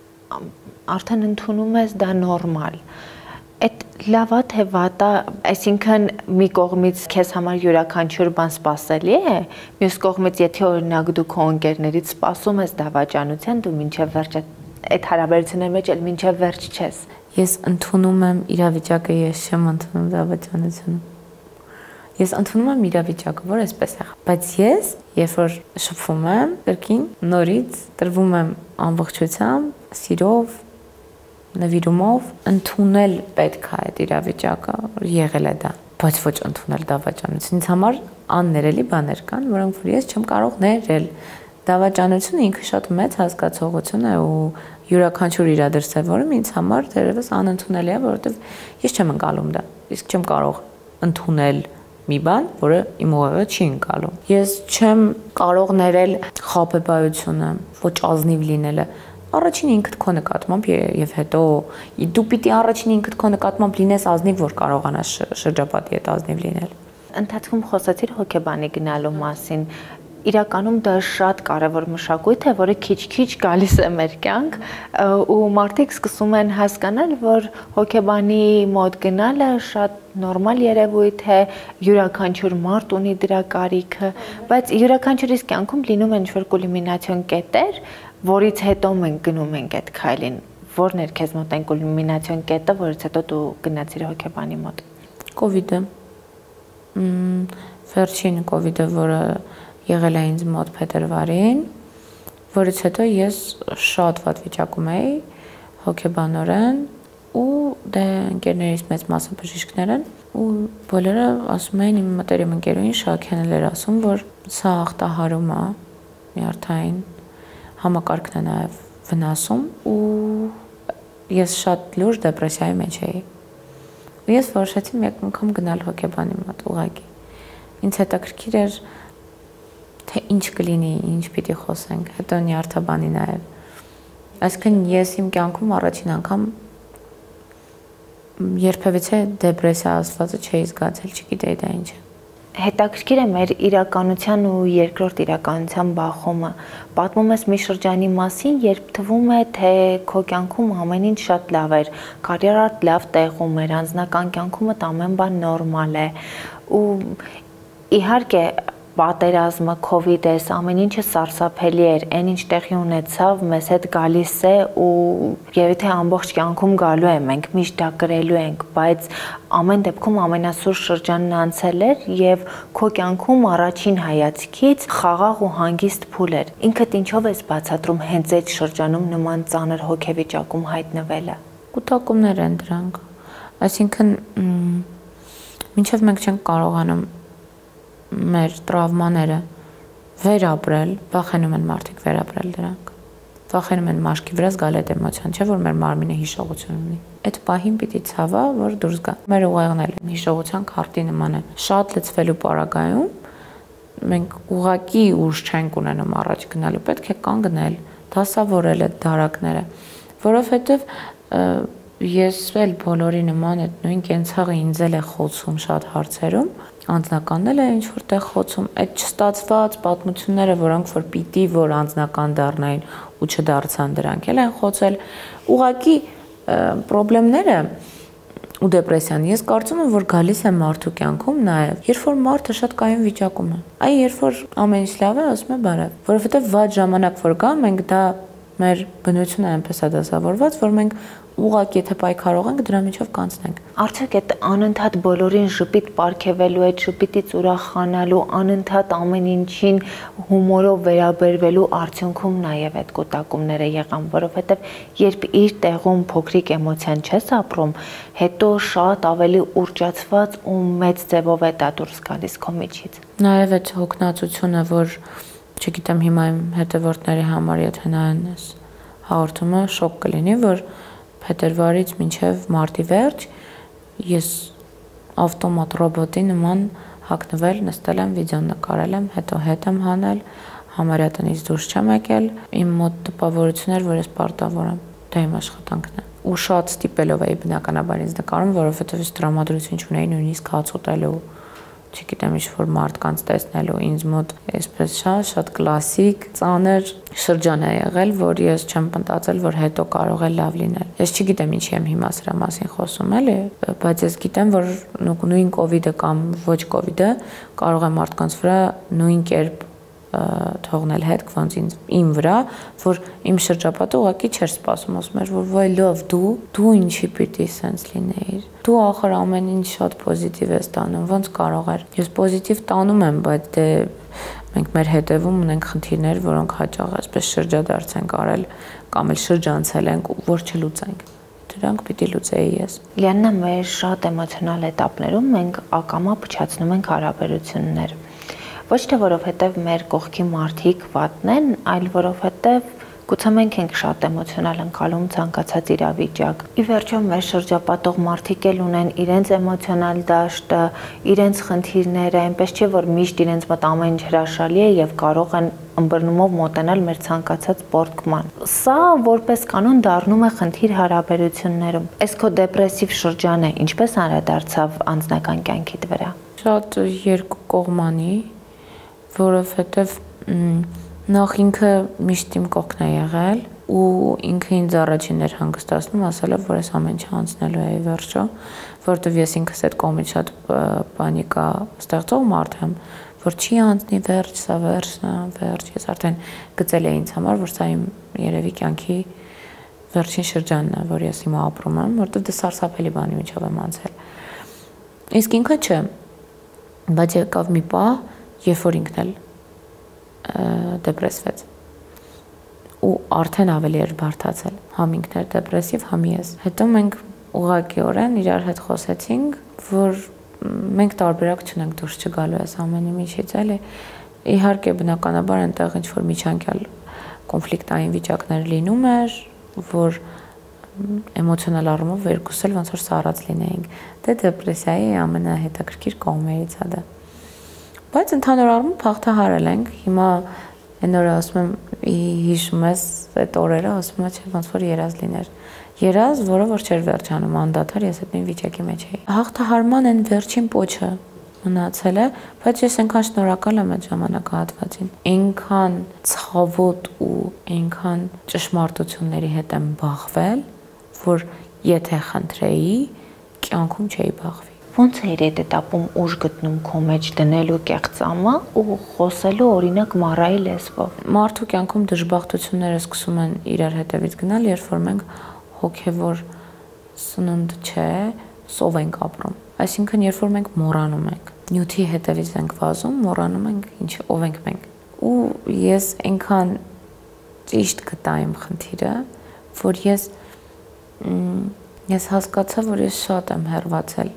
արդեն ընդունում ես դա նորմալ, այդ լավ է թե վատ է, այսինքն մի կողմից քեզ համար յուրաքանչյուր բան սпасելի է, մյուս կողմից եթե օրինակ դու քո ընկերներից սպասում ես դավաճանության, դու մինչև վերջ այդ հարաբերությունների մեջ էլ մինչև վերջ չես։ Ես ընդունում եմ իրավիճակը, ես չեմ ընդունում դավաճանությունը։ Ես ընդունում եմ իրավիճակը, որ այսպես է։ Բայց ես, երբ որ շփվում եմ, կրկին նորից տրվում եմ ամբողջությամբ, սիրով, նվիրումով, ընդունել պետք է այդ իրավիճակը, որ եղել է դա, բայց ոչ ընդունել դավաճանություն։ Ինձ համար աններելի բաներ կան, որոնք որ ես չեմ կարող ներել։ Դավաճանությունը ինքը շատ մեծ հասկացողություն է ու յուրաքանչյուր իրադարձավորում ինձ համար դերևս անընդունելի է, որովհետև ես չեմ ընկալում դա։ Իսկ չեմ կարող ընդունել մի բան, որը իմ ուղեղը չի ընկալում։ Ես չեմ կարող ներել խաբեբայությունը, ոչ ազնիվ լինելը։ Առաջին ինքդ քո նկատմամբ եւ հետո դու պիտի առաջին ինքդ քո նկատմամբ լինես ազնիվ, որ կարողանաս շրջապատի հետ ազնիվ լինել։ Ընթացքում խոսեցիր հոգեբանի գնալու մասին։ Իրականում դա շատ կարևոր մշակույթ է, որը քիչ-քիչ գալիս է մեր կյանք, ու մարդիկ սկսում են հասկանալ, որ հոգեբանի մոտ գնալը շատ նորմալ երևույթ է, յուրաքանչյուր մարդ ունի դրա կարիքը, բայց յուրաքանչյուրիս կյանքում լինում են ինչ-որ կուլմինացիոն կետեր, որից հետո մենք գնում ենք այդ քայլին։ Որն էր քեզ մոտ այն կուլմինացիոն կետը, որից հետո դու գնացիր հոգեբանի մոտ։ Կովիդը։ Վերջին կովիդը, որը եղել է ինձ մոտ փետրվարին, որից հետո ես շատ վատ վիճակում էի հոգեբանորեն ու դե ընկերներից մեծ մասը բժիշկներ են ու բոլորը ասում էին իմ մտերիմ ընկերուհին Շաքյանն էր ասում, որ սա ախտահարում է նյարդային համակարգն է նաև վնասում ու ես շատ լուրջ դեպրեսիայի մեջ էի։ Ու ես որոշեցի մեկ անգամ գնալ հոգեբանի մոտ ուղղակի։ Ինձ հետաքրքիր էր թե ինչ կլինի, ինչ պիտի խոսենք, հետո նյարդաբանի նաև։ Այսինքն ես իմ կյանքում առաջին անգամ երբևիցե դեպրեսիա ասվածը չէի զգացել, չգիտեի դա ինչ է։ Հետաքրքիր է մեր իրականության ու երկրորդ իրականության բախումը։ Պատմում ես մի շրջանի մասին, երբ թվում է, թե քո կյանքում ամեն ինչ շատ լավ էր, կարիերատ լավ տեղում էր, անձնական կյանքումդ ամեն բան նորմալ է։ Ու իհարկե պատերազմը, COVID-ը, ամեն ինչը սարսափելի էր, այն ինչ տեղի ունեցավ, մեզ հետ գալիս է ու երևի թե ամբողջ կյանքում գալու է, մենք միշտ դա կրելու ենք, բայց ամեն դեպքում ամենասուր շրջանն անցել էր եւ քո կյանքում առաջին հայացքից խաղաղ ու հանգիստ փուլ էր։ Ինքդ ինչով ես բացատրում հենց այդ շրջանում նման ծանր հոգեվիճակում հայտնվելը։ Կուտակումներ են դրանք։ Այսինքն մինչև մենք չենք կարողանում մեր տրավմաները վերապրել, վախենում են մարդիկ վերապրել դրանք։ Վախենում են մաշկի վրա զգալ այդ էմոցիան, չէ՞ որ մեր մարմինը հիշողություն ունի։ Այդ պահին պիտի ցավա, որ դուրս գա։ Մեր ուղեղն էլ հիշողության քարտի նման է։ Շատ լցվելու պարագայում մենք ուղակի ուժ չենք ունենում առաջ գնալու, պետք է կանգնել, դասավորել այդ դարակները, որովհետև ես էլ բոլորի նման այդ նույն կենցաղը ինձ էլ է խոցում շատ հարցերում, անձնականն էլ է ինչ որտեղ խոցում, այդ չստացված պատմությունները, որոնք որ պիտի որ անձնական դառնային ու չդարձան, դրանք էլ են խոցել, ուղղակի պրոբլեմները ու դեպրեսիան ես կարծում եմ, որ գալիս է մարդու կյանքում նաև, երբ որ մարդը շատ կայուն վիճակում է։ Այ երբ որ ամեն ինչ լավ է, ասում է բարև, որովհետև վատ ժամանակ որ կա, մենք դա մեր բնությունը այնպես է դասավորված, որ մենք ուղղակի եթե պայքարող ենք, դրա միջով կանցնենք։ Արդյոք այդ անընդհատ բոլորին ժպիտ պարգևելու, այդ ժպիտից ուրախանալու, անընդհատ ամեն ինչին հումորով վերաբերվելու արդյունքում նաև այդ կուտակումները եղան, որովհետև երբ իր տեղում փոքրիկ էմոցիան չես ապրում, հետո շատ ավելի ուռճացված ու մեծ ձևով է դա դուրս գալիս քո միջից։ Նաև այդ հոգնածությունը, որ չգիտեմ հիմա իմ հետևորդների համար եթե նայեն այս հաղորդումը շոկ կլինի, որ փետրվարից մինչև մարտի վերջ ես ավտոմատ ռոբոտի նման հագնվել, նստել եմ, վիդեոն նկարել եմ, հետո հետ եմ հանել, համարյա տնից դուրս չեմ եկել, իմ մոտ տպավորություն էր, որ ես պարտավոր եմ, դա իմ աշխատանքն է։ Ու շատ ստիպելով էի բնականաբար ինձ նկարում, որովհետև ես տրամադրություն չունեի նույնիսկ հաց ուտելու, չգիտեմ, ինչ-որ մարդկանց տեսնելու, ինձ մոտ այսպես շատ շատ կլասիկ, ծանր շրջան է եղել, որ ես չեմ մտածել, որ հետո կարող է լավ լինել։ Ես չգիտեմ ինչի եմ հիմա սրա մասին խոսում, էլի, բայց ես գիտեմ, որ նույն կովիդը կամ ոչ կովիդը կարող է մարդկանց վրա նույն կերպ թողնել հետ ոնց ինձ իմ վրա, որ իմ շրջապատը ուղղակի չէր սպասում, ասում էր, որ ոյ լավ դու, դու ինչի պիտի սենց լինեիր։ Դու ախր ամեն ինչ շատ պոզիտիվ ես տանում, ոնց կարող էր։ Ես պոզիտիվ տանում եմ, բայց դե մենք մեր հետևում ունենք խնդիրներ, որոնք հաճախ այսպես շրջադարձ ենք արել կամ էլ շրջանցել ենք, որ չլուծենք։ Դրանք պիտի լուծեի ես։ Լիաննա, մեր շատ էմոցիոնալ էտապներում մենք ակամա փչացնում ենք հարաբերություններ։ Ոչ թե որովհետև մեր կողքի մարդիկ վատն են, այլ որովհետև գուցե մենք ենք շատ էմոցիոնալ ընկալում ցանկացած իրավիճակ։ Ի վերջո մեր շրջապատող մարդիկ էլ ունեն իրենց էմոցիոնալ դաշտը, իրենց խնդիրները, այնպես չէ որ միշտ իրենց մոտ ամեն ինչ հրաշալի է եւ կարող են ըմբռնումով մոտենալ մեր ցանկացած պորտկման։ Սա որպես կանոն դառնում է խնդիր հարաբերություններում։ Այս քո դեպրեսիվ շրջանը ինչպես անդրադարձավ անձնական կյանքիդ վրա։ Շատ երկու կողմանի, որովհետև նախ ինքը միշտ իմ կողքն է եղել ու ինքը ինձ առաջին էր հանգստացնում ասելով, որ ես ամեն ինչ անցնելու էի վերջո, որովհետև ես ինքս այդ կողմից շատ պանիկա ստեղծող մարդ եմ, որ չի անցնի վերջ, սա վերջն է, վերջ, ես արդեն գծել էի ինձ համար, որ սա իմ երևի կյանքի վերջին շրջանն է, որ ես հիմա ապրում եմ, որովհետև դա սարսափելի բանի միջով եմ անցել։ Իսկ ինքը չէ, բայց եկավ մի պահ, երբ որ ինքն էլ դեպրեսվեց ու արդեն ավելի էր բարդացել, համ ինքն էր դեպրեսիվ, համ ես։ Հետո մենք ուղղակիորեն իրար հետ խոսեցինք, որ մենք տարբերակ չունենք դուրս չգալու այս ամենի միջից, էլի։ Իհարկե բնականաբար այնտեղ ինչ որ միջանկյալ կոնֆլիկտային վիճակներ լինում էր, որ էմոցիոնալ առումով երկուս էլ ոնց որ սառած լինեինք։ Դե դեպրեսիայի ամենահետաքրքիր կողմերից է դա։ Բայց ընդհանուր առումով հաղթահարել ենք։ Հիմա այն օրը ասում եմ, հիշում ես այդ օրերը, ասում եմ, չէ, ոնց որ երազ լիներ։ Երազ, որը որ չէր վերջանում, անդադար ես այդ նույն վիճակի մեջ էի։ Հաղթահարման այն վերջին պոչը մնացել է, բայց ես այնքան շնորհակալ եմ այդ ժամանակահատվածին։ Այնքան ցավոտ ու այնքան ճշմարտությունների հետ եմ բախվել, որ եթե խնդրեի, կյանքում չէի բախվի։ Ոնց էր այդ этаպում ուժ գտնում քո մեջ դնելու կեղծամը ու խոսելու օրինակ մառայի լեզվով։ Մարդու կյանքում դժբախտությունները սկսում են իրար հետևից գնալ, երբ որ մենք հոգևոր սնունդ չէ, սով ենք ապրում։ Այսինքն, երբ որ մենք մոռանում ենք, նյութի հետևից ենք վազում, մոռանում ենք ինչ ով ենք մենք։ Ու ես այնքան ճիշտ գտա իմ խնդիրը, որ ես ես հասկացա, որ ես շատ եմ հեռացել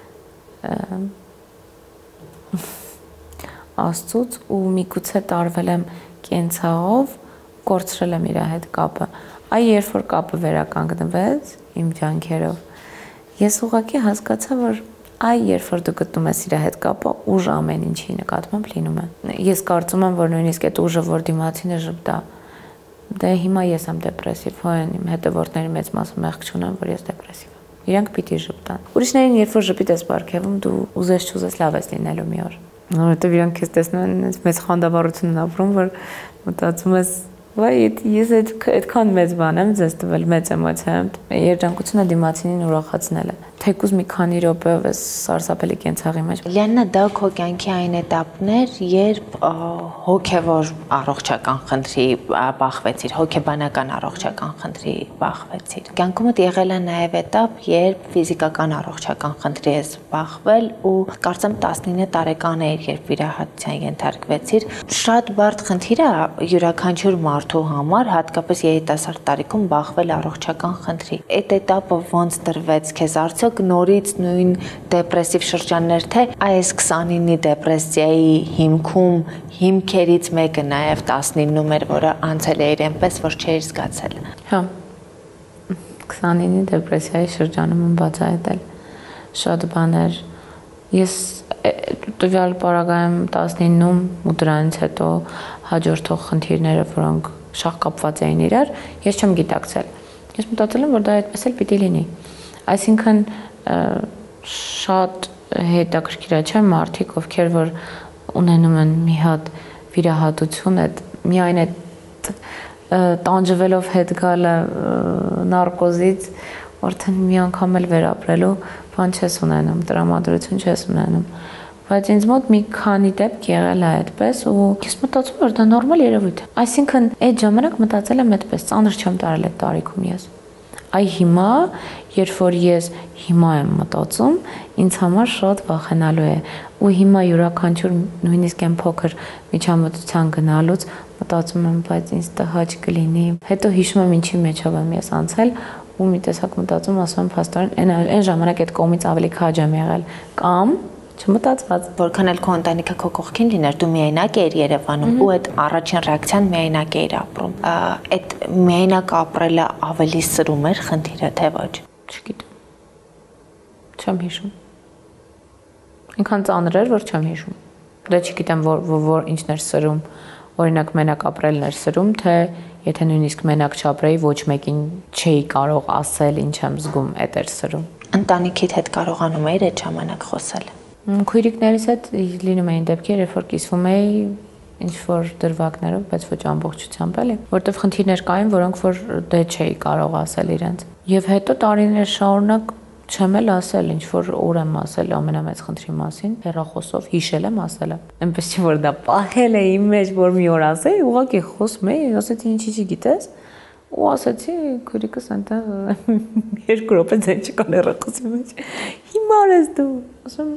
Աստծուց ու միգուցե տարվել եմ կենցաղով, կորցրել եմ իր հետ կապը։ Այ երբ որ կապը վերականգնվեց իմ ջանքերով, ես ուղղակի հասկացա, որ այ երբ որ դու գտնում ես իր հետ կապը, ուժ ամեն ինչի նկատմամբ լինում է։ Ես կարծում եմ, որ նույնիսկ այդ ուժը, որ դիմացինը ժպտա, դե հիմա ես եմ դեպրեսիվ, հոն իմ հետևորդների մեծ մասը մեղք չունեն, որ ես դեպրեսիվ եմ։ Իրանք պիտի ժպտան։ Ուրիշներին երբ որ ժպիտ ես պարգևում, դու ուզես չուզես լավ ես լինելու մի օր։ Որովհետև իրանք քեզ տեսնում են մեծ խանդավառություն են ապրում, որ մտածում ես, վայ, ես այդքան մեծ բան եմ ձեզ տվել, մեծ էմոցիա եմ։ Երջանկությունը դիմացինին ուրախացնել է։ Թեկուզ մի քանի րոպեով ես սարսափելի կենցաղի մեջ։ Լիաննա, դա քո կյանքի այն этаպներ, երբ հոգևոր առողջական խնդրի բախվեցիր, հոգեբանական առողջական խնդրի բախվեցիր։ Կյանքումդ եղել է նաև этаպ, երբ ֆիզիկական առողջական խնդրի ես բախվել ու կարծեմ տասնինը տարեկան էիր, երբ վիրահատության ենթարկվեցիր։ Շատ բարդ խնդիր է յուրաքանչյուր մարդու համար, հատկապես երիտասարդ տարիքում բախվել առողջական խնդրի։ Այդ этаպը ոնց դրվեց քեզ, արդյոք նորից նույն դեպրեսիվ շրջաններ, թե այս քսանինի դեպրեսիայի հիմքում հիմքերից մեկը նաև տասնիննում էր, որը անցել էր այնպես, որ չէր զգացել։ Հա։ քսանինի դեպրեսիայի շրջանում եմ բացահայտել շատ բաներ, Ես տվյալ պարագայում տասնիննում ու դրանից հետո հաջորդող խնդիրները, որոնք շահ կապված էին իրար, ես չեմ գիտակցել։ Ես մտածել եմ, որ դա այդպես էլ պիտի լինի։ Այսինքն շատ հետաքրքիր է, չէ՞, մարդիկ, ովքեր որ ունենում են մի հատ վիրահատություն, այդ միայն այդ տանջվելով հետ գալը նարկոզից արդեն մի անգամ էլ վերապրելու բան չես ունենում, տրամադրություն չես ունենում։ Բայց ինձ մոտ մի քանի դեպք եղել է այդպես ու ես մտածում եմ, որ դա նորմալ երևույթ է։ Այսինքն այդ ժամանակ մտածել եմ այդպես, ծանր չեմ տարել այդ տարիքում ես։ Այ հիմա, երբ որ ես հիմա եմ մտածում, ինձ համար շատ վախենալու է ու հիմա յուրաքանչյուր նույնիսկ այն փոքր միջամտության գնալուց մտածում եմ, բայց ինձ տհաճ կլինի։ Հետո հիշում եմ ինչի մեջով եմ ես անցել ու մի տեսակ մտածում, ասում եմ փաստորեն այն այն ժամանակ այդ կողմից ավելի քաջ եմ եղել կամ չմտածված, որքան էլ քո ընտանիքը քո կողքին լիներ, դու միայնակ էիր Երևանում ու այդ առաջին ռեակցիան միայնակ էիր ապրում։ Այդ միայնակ ապրելը ավելի սրում էր խնդիրը, թե ոչ։ Չգիտեմ։ Չեմ հիշում։ Ինքան ծանր էր, որ չեմ հիշում։ Դա չգիտեմ, որ որ ինչն էր սրում։ Օրինակ մենակ ապրելն էր սրում, թե եթե նույնիսկ մենակ չապրեի, ոչ մեկին չէի կարող ասել ինչ եմ զգում, այդ էր սրում։ Ընտանիքիդ հետ կարողանում էիր այդ ժամանակ խոսել։ Քույրիկներիս հետ լինում էին դեպքեր, երբ որ կիսվում էի ինչ որ դրվագներով, բայց ոչ ամբողջությամբ էլի, որտեվ խնդիրներ կային, որոնք որ դե չէի կարող ասել իրենց։ Եվ հետո տարիներ շարունակ չեմ էլ ասել, ինչ որ օր եմ ասել ամենամեծ խնդրի մասին, հեռախոսով հիշել եմ, ասել եմ։ Այնպես չէ որ դա պահել է իմ մեջ, որ մի օր ասեի, ուղղակի խոսում էի, ասեցի ինչի՞ չգիտես, ու ասեցի քույրիկս այնտեղ երկու րոպե ձեն չկան հեռախոսի մեջ։ Հիմա ես դու, ասում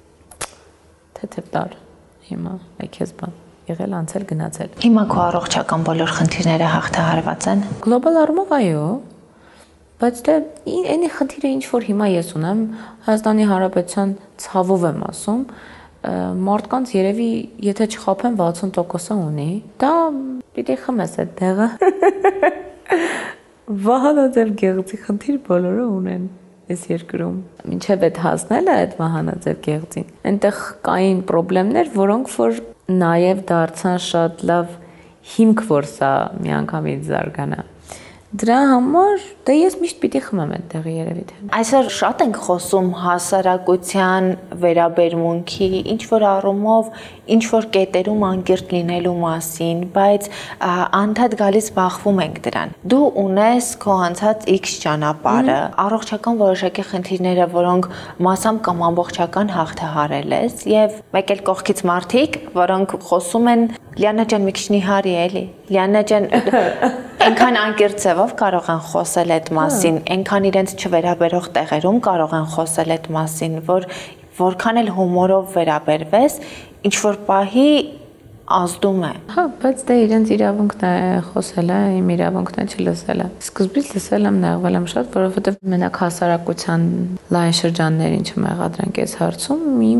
թեթև տար, հիմա այքես բան, եղել անցել գնացել։ Հիմա քո առողջական բոլոր խնդիրները հաղթահարված են։ Գլոբալ առումով այո։ Բայց դե այնի խնդիրը ինչ որ հիմա ես ունեմ, Հայաստանի Հանրապետության ցավով եմ ասում, մարդկանց երևի եթե չխափեն վաթսուն տոկոսը ունի, դա պիտի խմես այդ դեղը։ Վահանաձև գեղձի խնդիր բոլորը ունեն այս երկրում։ Մինչև այդ հասնելը այդ վահանաձև գեղձին, այնտեղ կային խնդիրներ, որոնք որ նաև դարձան շատ լավ հիմք, որ սա միանգամից զարգանա։ Դրա համար դե ես միշտ պիտի խմեմ այդտեղի երևի թե։ Այսօր շատ ենք խոսում հասարակության վերաբերմունքի, ինչ որ առումով, ինչ որ կետերում անկիրք լինելու մասին, բայց անդադ գալիս բախվում ենք դրան։ Դու ունես քո անցած X ճանապարհը, առողջական որոշակի խնդիրները, որոնք մասամբ կամ ամբողջական հաղթահարել ես, եւ մեկ էլ կողքից մարդիկ, որոնք խոսում են Լիանա ջան, մի քիչ նիհարի էլի։ Լիանա ջան, այնքան անկիրք ձևով կարող են խոսել այդ մասին, այնքան իրենց չվերաբերող տեղերում կարող են խոսել այդ մասին, որ որքան էլ հումորով վերաբերվես, ինչ որ պահի ազդում է։ Հա, բայց դա իրենց իրավունքն է խոսելը, իմ իրավունքն է չլսելը։ Սկզբից լսել եմ, նեղվել եմ շատ, որովհետև մենակ հասարակության լայն շրջաններին չմեղադրենք այս հարցում, իմ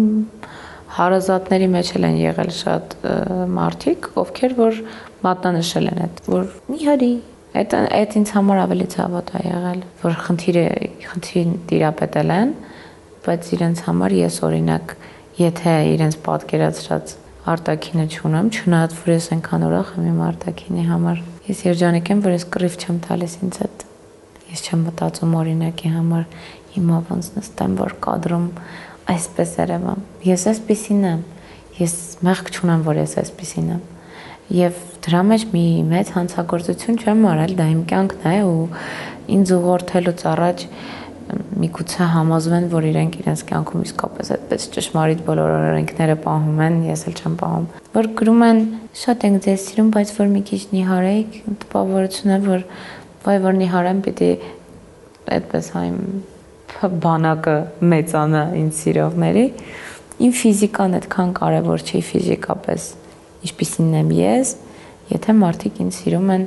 հարազատների մեջ էլ են եղել շատ մարդիկ, ովքեր որ մատնանշել են այդ, որ նիհարի, այդ այդ ինձ համար ավելի ցավոտ է եղել, որ խնդիրը խնդրին տիրապետել են, բայց իրենց համար ես օրինակ, եթե իրենց պատկերացրած արտաքինը չունեմ, չնայած որ ես այնքան ուրախ եմ իմ արտաքինի համար, ես երջանիկ եմ, որ ես կռիվ չեմ տալիս ինձ հետ, ես չեմ մտածում օրինակի համար, հիմա ոնց նստեմ, որ կադրում այսպես երևամ, ես այսպեսին եմ, ես մեղք չունեմ, որ ես այսպեսին եմ եւ դրա մեջ մի մեծ հանցագործություն չեմ արել, դա իմ կյանքն է ու ինձ ուղղորդելուց առաջ միգուցե համոզվեն, որ իրենք իրենց կյանքում իսկապես այդպես ճշմարիտ բոլոր օրենքները պահում են, ես էլ չեմ պահում, որ գրում են շատ ենք ձեզ սիրում, բայց որ մի քիչ նիհարեիք, տպավորություն է, որ վայ որ նիհարեմ, պիտի այդպես հայ բանակը մեծանա ինձ սիրողների, իմ ֆիզիկան այդքան կարևոր չի ֆիզիկապես, ինչպիսին եմ ես, եթե մարդիկ ինձ սիրում են,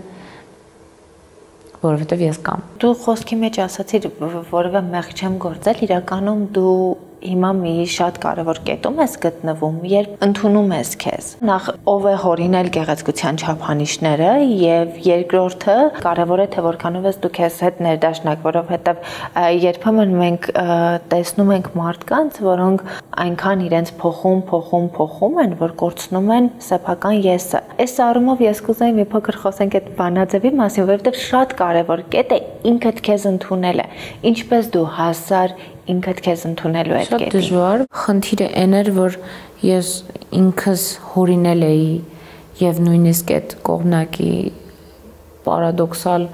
որովհետև ես կամ։ Դու խոսքի մեջ ասացիր, որևէ մեղք չեմ գործել, իրականում դու հիմա մի շատ կարևոր կետում ես գտնվում, երբ ընդունում ես քեզ։ Նախ ով է հորինել գեղեցկության չափանիշները եւ երկրորդը կարևոր է թե որքանով ես դու քեզ հետ ներդաշնակ, որովհետեւ երբեմն մենք տեսնում ենք մարդկանց, որոնք այնքան իրենց փոխում, փոխում, փոխում են, որ կորցնում են սեփական եսը։ Այս առումով ես կուզեի մի փոքր խոսենք այդ բանաձևի մասին, որովհետեւ շատ կարևոր կետ է ինքդ քեզ ընդունելը։ Ինչպես դու հասար ինքդ քեզ ընդունելու այդ կետին։ Շատ դժվար։ Խնդիրը այն էր, որ ես ինքս հորինել էի եւ նույնիսկ այդ կողմնակի պարադոքսալ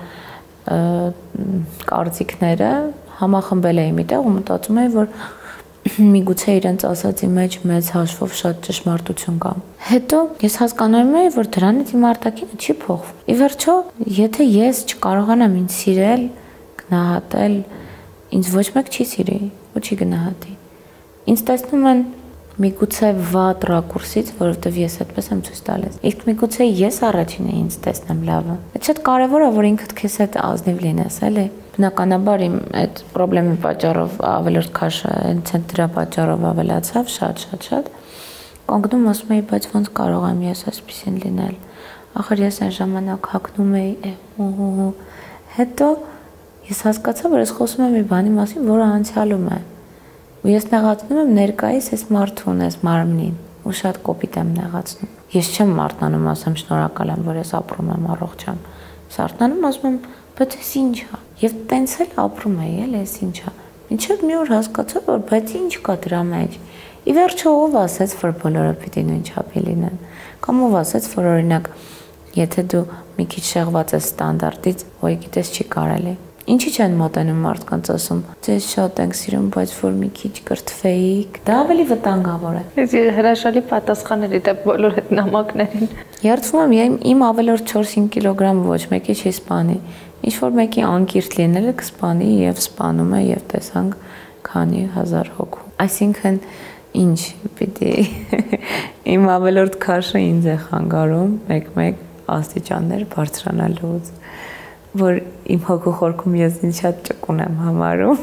կարծիքները համախմբել էի միտեղ ու մտածում էի, որ միգուցե իրենց ասածի մեջ մեծ հաշվով շատ ճշմարտություն կա։ Հետո ես հասկանում էի, որ դրանից իմ արտաքինը չի փոխվում։ Ի վերջո, եթե ես չկարողանամ ինձ սիրել, գնահատել, ինձ ոչ մեկ չի սիրի ու չի գնահատի։ Ինձ տեսնում են միգուցե վատ ռակուրսից, որովհետև ես այդպես եմ ցույց տալիս։ Իսկ միգուցե ես առաջինը ինձ տեսնեմ լավը։ Այդ շատ կարևոր է, որ ինքդ քեզ հետ ազնիվ լինես, էլի։ Բնականաբար իմ այդ խնդրի պատճառով ավելորդ քաշը, հենց դրա պատճառով ավելացավ շատ-շատ-շատ։ Կանգնում ասում էի, բայց ոնց կարող եմ ես այսպեսին լինել։ Ախր ես այն ժամանակ հագնում էի, հետո ես հասկացա, որ ես խոսում եմ մի բանի մասին, որը անցյալում է։ Ու ես նեղացնում եմ ներկայիս այս մարդուն, այս մարմնին, ու շատ կոպիտ եմ նեղացնում։ Ես չեմ մարտնանում, ասեմ շնորհակալ եմ, որ ես ապրում եմ, առողջ եմ։ Ես արթնանում ասում եմ, բայց էս ինչ է։ Եվ տենց էլ ապրում էի, էլ էս ինչ է։ Մինչև մի օր հասկացա, որ բայց ինչ կա դրա մեջ։ Ի վերջո ով ասեց, որ բոլորը պիտի նույն չափի լինեն։ Կամ ով ասեց, որ օրինակ, եթե դու մի քիչ շեղված ես ստանդարտից, ոյ գիտես չի կարելի։ Ինչի՞ չեն մոտենում մարդկանց ասում, ձեզ շատ ենք սիրում, բայց որ մի քիչ կրթվեիք, դա ավելի վտանգավոր է։ Ես հրաշալի պատասխան էր դեպ բոլոր այդ նամակներին։ Երդվում եմ, իմ ավելորդ չորս-հինգ կիլոգրամ ոչ մեկի չի սպանի։ Ինչ որ մեկի անկիրթ լինելը կսպանի եւ սպանում է եւ տեսանք քանի հազար հոգու։ Այսինքն ինչ պիտի իմ ավելորդ քաշը ինձ է խանգարում մեկ-մեկ աստիճաններ բարձրանալուց, որ իմ հոգու խորքում ես ինձ շատ ճկուն եմ համարում,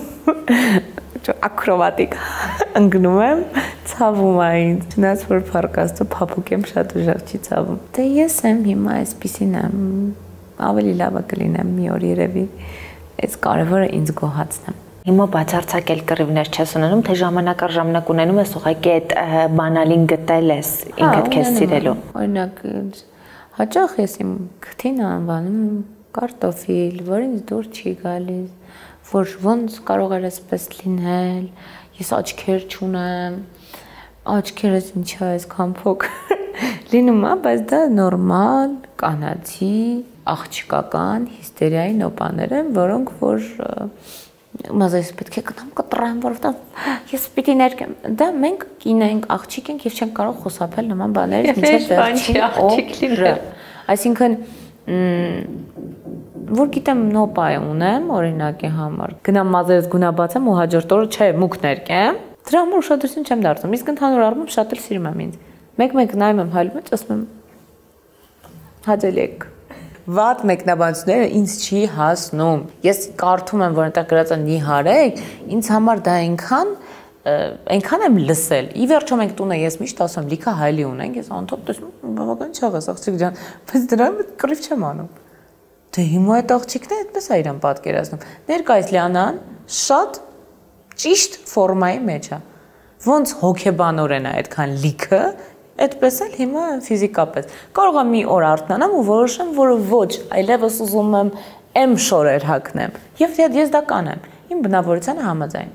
ակրոբատիկ ընկնում եմ, ցավում է ինձ, չնայած որ փառքաստու փափուկ եմ, շատ ուժեղ չի ցավում։ Դե ես եմ հիմա այսպեսին եմ, ավելի լավը կլինեմ մի օր երևի, այս կարևորը ինձ գոհացնեմ։ Հիմա բացարձակել կռիվներ չես ունենում, թե ժամանակ առ ժամանակ ունենում ես ուղղակի այդ բանալին գտել ես ինքդ քեզ սիրելու։ Օրինակ հաճախ ես իմ քթին անվանում կարտոֆիլ, որ ինձ դուր չի գալիս, որ ոնց կարող էր այսպես լինել, ես աչքեր չունեմ, աչքերս ինչ է այսքան փոքր լինում է, բայց դա նորմալ, կանացի, աղջկական հիստերիայի նոպաներ են, որոնք որ մազես պետք է գնամ կտրեմ, որովհետև ես պիտի ներկեմ։ Դա մենք կին ենք, աղջիկ ենք եւ չենք կարող խոսապել նման բաներից մինչեւ վերջին աղջիկ լինել։ Այսինքն որ գիտեմ նոպա ունեմ, օրինակի համար, գնամ մազերս գունաբացեմ ու հաջորդ օրը չէ, մուկ ներկեմ, դրա համար ուշադրություն չեմ դարձնում, իսկ ընդհանուր առմամբ շատ էլ սիրում եմ ինձ։ Մեկ-մեկ նայում եմ հալում եմ, ասում եմ հաճելի եք։ Վատ մեկնաբանությունները ինձ չի հասնում։ Ես կարդում եմ, որ այնտեղ գրած է նիհարեք, ինձ համար դա այնքան այնքան եմ լսել։ Ի վերջո մենք տունը ես միշտ ասում եմ, լիքը հայլի ունենք, ես անդոտ տեսնում, բավական չաղ ես աղջիկ ջան, բայց դրա կռիվ չեմ անում։ Դե հիմա այդ աղջիկն է այդպես է իրան պատկերացնում։ Ներկայիս Լիանան շատ ճիշտ ֆորմայի մեջ է։ Ոնց հոգեբանորեն է այդքան լիքը, այդպես էլ հիմա ֆիզիկապես։ Կարող եմ մի օր արթնանամ ու որոշեմ, որ ոչ, այլևս ուզում եմ M շորեր հագնեմ։ Եվ ես դա կանեմ։ Իմ բնավորությանը համաձայն։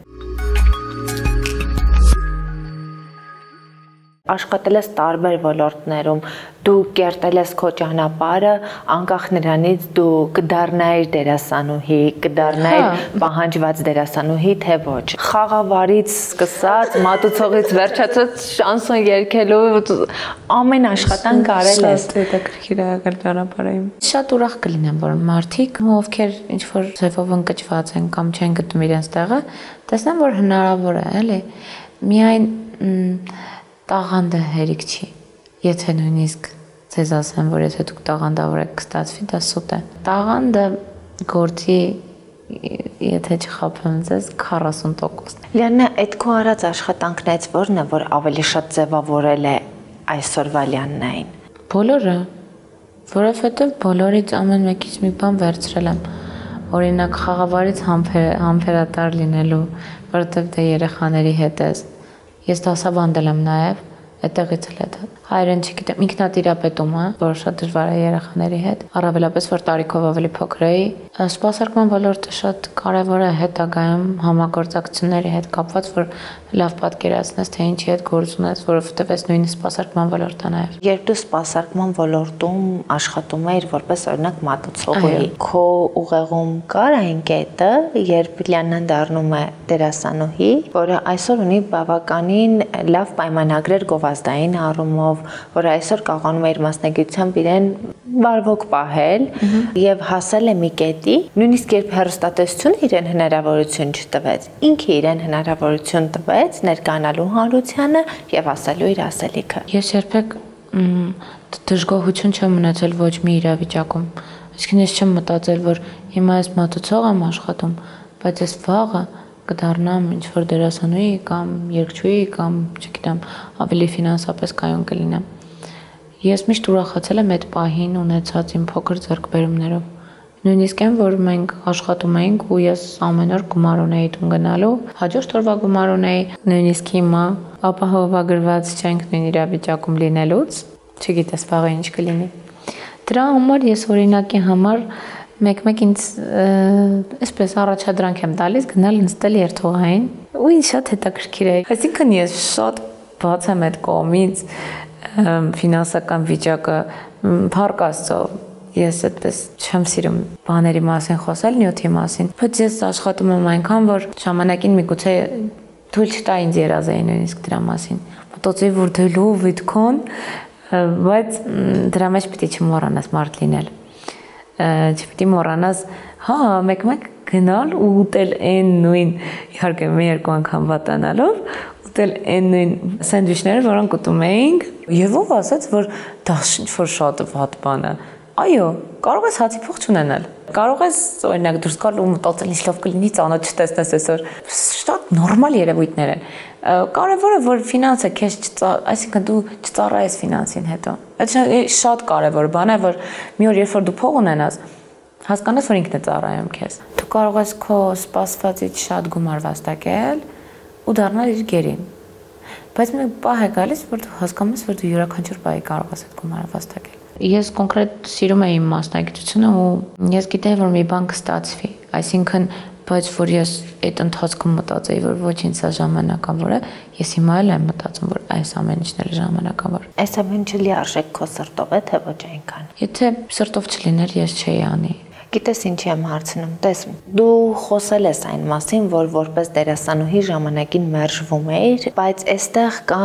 Աշխատել ես տարբեր ոլորտներում, դու կերտել ես քո ճանապարհը, անկախ նրանից դու կդառնայիր դերասանուհի, կդառնայիր պահանջված դերասանուհի, թե ոչ։ Խաղավարից սկսած, մատուցողից վերջացած շանսոն երգելու ամեն աշխատանք արել ես։ Շատ հետաքրքիր է եղել ճանապարհը։ Շատ ուրախ կլինեմ, որ մարդիկ, ովքեր ինչ որ ձևով ընկճված են կամ չեն գտնում իրենց տեղը, տեսնեն, որ հնարավոր է, էլի։ Միայն տաղանդը հերիք չի, եթե նույնիսկ ձեզ ասեմ, որ եթե դուք տաղանդավոր եք կստացվի, դա սուտ է։ Տաղանդը գործի եթե չխաբեմ ձեզ քառասուն տոկոս։ Լիանա, այդ քո արած աշխատանքներից որն է, որ ավելի շատ ձևավորել է այսօրվա Լիաննային։ Բոլորը, որովհետև բոլորից ամեն մեկից մի բան վերցրել եմ։ Օրինակ խաղավարից համբերատար լինելու, որովհետև դե երեխաների հետ ես։ Ես դասավանդել եմ նաև, այդտեղից էլ է դա։ Հայերեն չգիտեմ, ինքնատիրապետումը, որ շատ դժվար է երեխաների հետ, առավելապես որ տարիքով ավելի փոքր էի։ Սպասարկման ոլորտը շատ կարևոր է հետագայում համագործակցությունների հետ կապված, որ լավ պատկերացնես, թե ինչի հետ գործ ունես, որովհետև այս նույնը սպասարկման ոլորտն է նաև։ Երբ դու սպասարկման ոլորտում աշխատում էիր որպես օրինակ մատուցողի, քո ուղեղում կար այն կետը, երբ Լիաննան դառնում է դերասանուհի, որը այսօր ունի բավականին լավ պայմանագրեր գովազդային առումով, որ այսօր կարողանում է իր մասնագիտությամբ իրեն բարվոք պահել եւ հասել է մի կետի, նույնիսկ երբ հեռուստատեսությունը իրեն հնարավորություն չտվեց, ինքը իրեն հնարավորություն տվեց ներկայանալու հանրությանը եւ ասելու իր ասելիքը։ Ես երբեք դժգոհություն չեմ ունեցել ոչ մի իրավիճակում։ Այսինքն ես չեմ մտածել, որ հիմա ես մատուցող եմ աշխատում, բայց ես վաղը կդառնամ ինչ-որ դերասանուհի կամ երգչուհի կամ, չգիտեմ, ավելի ֆինանսապես կայուն կլինեմ։ Ես միշտ ուրախացել եմ այդ պահին ունեցած իմ փոքր ձեռքբերումներով։ Նույնիսկ այն, որ մենք աշխատում էինք ու ես ամեն օր գումար ունեի տուն գնալու, հաջորդ օրվա գումար ունեի, նույնիսկ հիմա ապահովագրված չենք նույն իրավիճակում լինելուց, չգիտես վաղը ինչ կլինի։ Դրա համար ես օրինակի համար մեկ-մեկ ինձ այսպես առաջադրանք եմ տալիս գնալ նստել երթուղային ու ինձ շատ հետաքրքիր է։ Այսինքն ես շատ բաց եմ այդ կողմից ֆինանսական վիճակը փառք Աստծո ես այդպես չեմ սիրում բաների մասին խոսել նյութի մասին, բայց ես աշխատում եմ այնքան, որ ժամանակին միգուցե թույլ չտա ինձ երազեի նույնիսկ դրա մասին։ Մտածեի, որ դե լավ այդքան, բայց դրա մեջ պիտի չմոռանաս մարդ լինել։ Չպիտի մոռանաս, հա, մեկ-մեկ գնալ ու ուտել այն նույն, իհարկե մի երկու անգամ վատանալով, ուտել այն նույն սենդվիչները, որոնք ուտում էինք, եւ ով ասաց, որ դա ինչ-որ շատ վատ բան է։ Այո, կարող ես հացի փող չունենալ։ Կարող ես օրինակ դուրս գալ ու մտածել ինչ լավ կլինի ծանոթ չտեսնես այսօր։ Շատ նորմալ երևույթներ են։ Կարևորը որ ֆինանսը քեզ, այսինքն դու չծառայես ֆինանսին հետո։ Այդ շատ կարևոր բան է, որ մի օր երբ որ դու փող ունենաս, հասկանաս, որ ինքն է ծառայում քեզ։ Դու կարող ես քո սպասվածից շատ գումար վաստակել ու դառնալ իր գերին։ Բայց մի պահ է գալիս, որ դու հասկանում ես, որ դու յուրաքանչյուր բայի կարող ես այդ գումարը վաստակել։ Ես կոնկրետ սիրում եմ իմ մասնագիտությունը ու ես գիտեի, որ մի բան կստացվի, այսինքն, բայց որ ես այդ ընթացքում մտածեի, որ ոչինչ սա ժամանակավոր է, ես հիմա էլ եմ մտածում, որ այս ամեն ինչն էլ ժամանակավոր։ Այս ամեն ինչը լիարժեք քո սրտով է, թե ոչ այնքան։ Եթե սրտով չլիներ, ես չէի անի։ Գիտես ինչի եմ հարցնում, տես, դու խոսել ես այն մասին, որ որպես դերասանուհի ժամանակին մերժվում էիր, բայց այստեղ կա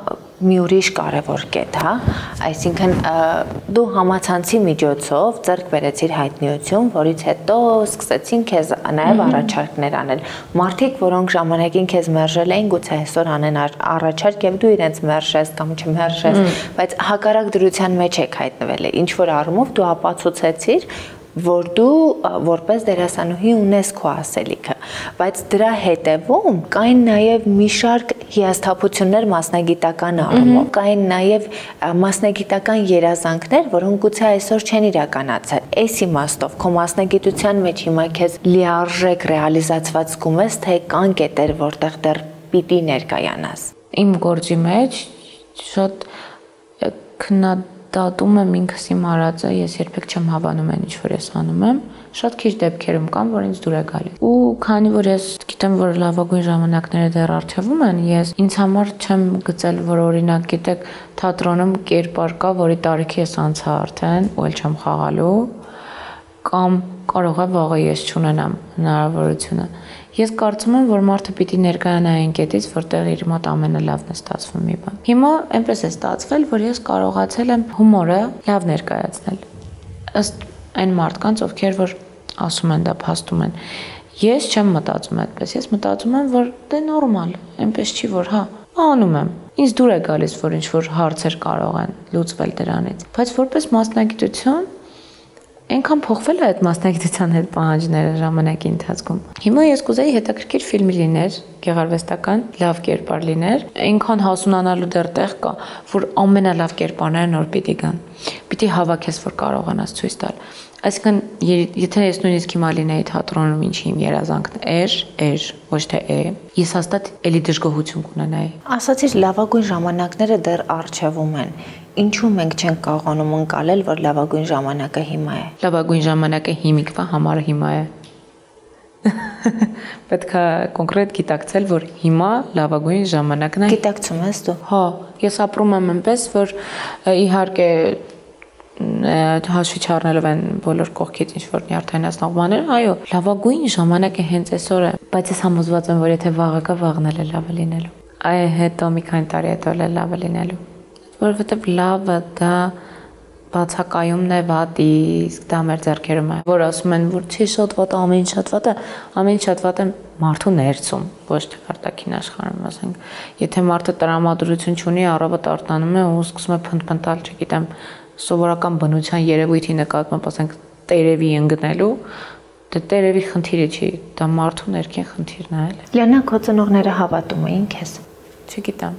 մի ուրիշ կարևոր կետ, հա, այսինքն դու համացանցի միջոցով ձեռք բերեցիր հայտնիություն, որից հետո սկսեցին քեզ նաև առաջարկներ անել։ Մարդիկ, որոնք ժամանակին քեզ մերժել էին, գուցե այսօր անեն առաջարկ եւ դու իրենց մերժես կամ չմերժես, բայց հակառակ դրության մեջ եք հայտնվել։ Ինչ որ առումով դու ապացուցեցիր, որ դու որպես դերասանուհի ունես քո ասելիքը, բայց դրա հետևում կային նաև մի շարք հիասթափություններ մասնագիտական առումով, կային նաև մասնագիտական երազանքներ, որոնք գուցե այսօր չեն իրականացել։ Այս իմաստով քո մասնագիտության մեջ հիմա քեզ լիարժեք ռեալիզացված զգում ես, թե կան կետեր, որտեղ դեռ պիտի ներկայանաս։ Իմ գործի մեջ շատ քննադատում Դատում եմ ինքս իմ արածը, ես երբեք չեմ հավանում այն ինչ որ ես անում եմ, շատ քիչ դեպքերում կան, որ ինձ դուր է գալիս։ Ու քանի որ ես գիտեմ, որ լավագույն ժամանակները դեռ առջևում են, ես ինձ համար չեմ գծել, որ օրինակ գիտեք, թատրոնում կերպար կա, որի տարիքի ես անցա արդեն, ու էլ չեմ խաղալու, կամ կարող է վաղը ես չունենամ հնարավորությունը։ Ես կարծում եմ, որ մարդը պիտի ներկայանա այն կետից, որտեղ իր մոտ ամենալավն է ստացվում մի բան։ Հիմա այնպես է ստացվել, որ ես կարողացել եմ հումորը լավ ներկայացնել։ Ըստ այն մարդկանց, ովքեր որ ասում են դա, փաստում են։ Ես չեմ մտածում այդպես, ես մտածում եմ, որ դե նորմալ, այնպես չի, որ հա, անում եմ։ Ինձ դուր է գալիս, որ ինչ որ հարցեր կարող են լուծվել դրանից։ Բայց որպես մասնագիտություն Այնքան փոխվել է այդ մասնագիտության հետ պահանջները ժամանակի ընթացքում։ Հիմա ես կուզեի հետաքրքիր ֆիլմ լիներ, գեղարվեստական, լավ կերպար լիներ, այնքան հասունանալու դեռ տեղ կա, որ ամենալավ կերպարները նոր պիտի գան։ Պիտի հավաքես, որ կարողանաս ցույց տալ։ Այսինքն, եթե ես նույնիսկ հիմա լինեի թատրոնում, ինչի իմ երազանքն էր, էր, ոչ թե է, ես հաստատ էլի դժգոհություն կունենայի։ Ասացիր, լավագույն ժամանակները դեռ առջևում են։ Ինչու մենք չենք կարողանում ընկալել, որ լավագույն ժամանակը հիմա է։ Լավագույն ժամանակը հիմիկվա համար հիմա է։ Պետք է կոնկրետ գիտակցել, որ հիմա լավագույն ժամանակն է։ Գիտակցում ես դու։ Հա, ես ապրում եմ այնպես, որ իհարկե հաշվի չառնելով այն բոլոր կողքից ինչ որ նյարդայնացնող բաներ, այո, լավագույն ժամանակը հենց այսօր է, բայց ես համոզված եմ, որ եթե վաղը կա, վաղն էլ է լավը լինելու։ Այ հետո մի քանի տարի հետո էլ է լավը լինելու, որովհետև լավը դա բացակայումն է վատի, իսկ դա մեր ձեռքերում է, որ ասում են, որ չի շատ վատ, ամեն շատ վատ է, ամեն շատ վատ է մարդու ներսում, ոչ թե արտաքին աշխարհում, ասենք, եթե մարդը տրամադրություն չունի, առավոտ արտանում է ու սկսում է փնթփնթալ, չգիտեմ, սովորական բնության երևույթի նկատմամբ, ասենք, տերևի ընկնելու, դա տերևի խնդիրը չի, դա մարդու ներքին խնդիրն է, էլի։ Լիանա, քո ծնողները հավատում էին քեզ։ Չգիտեմ։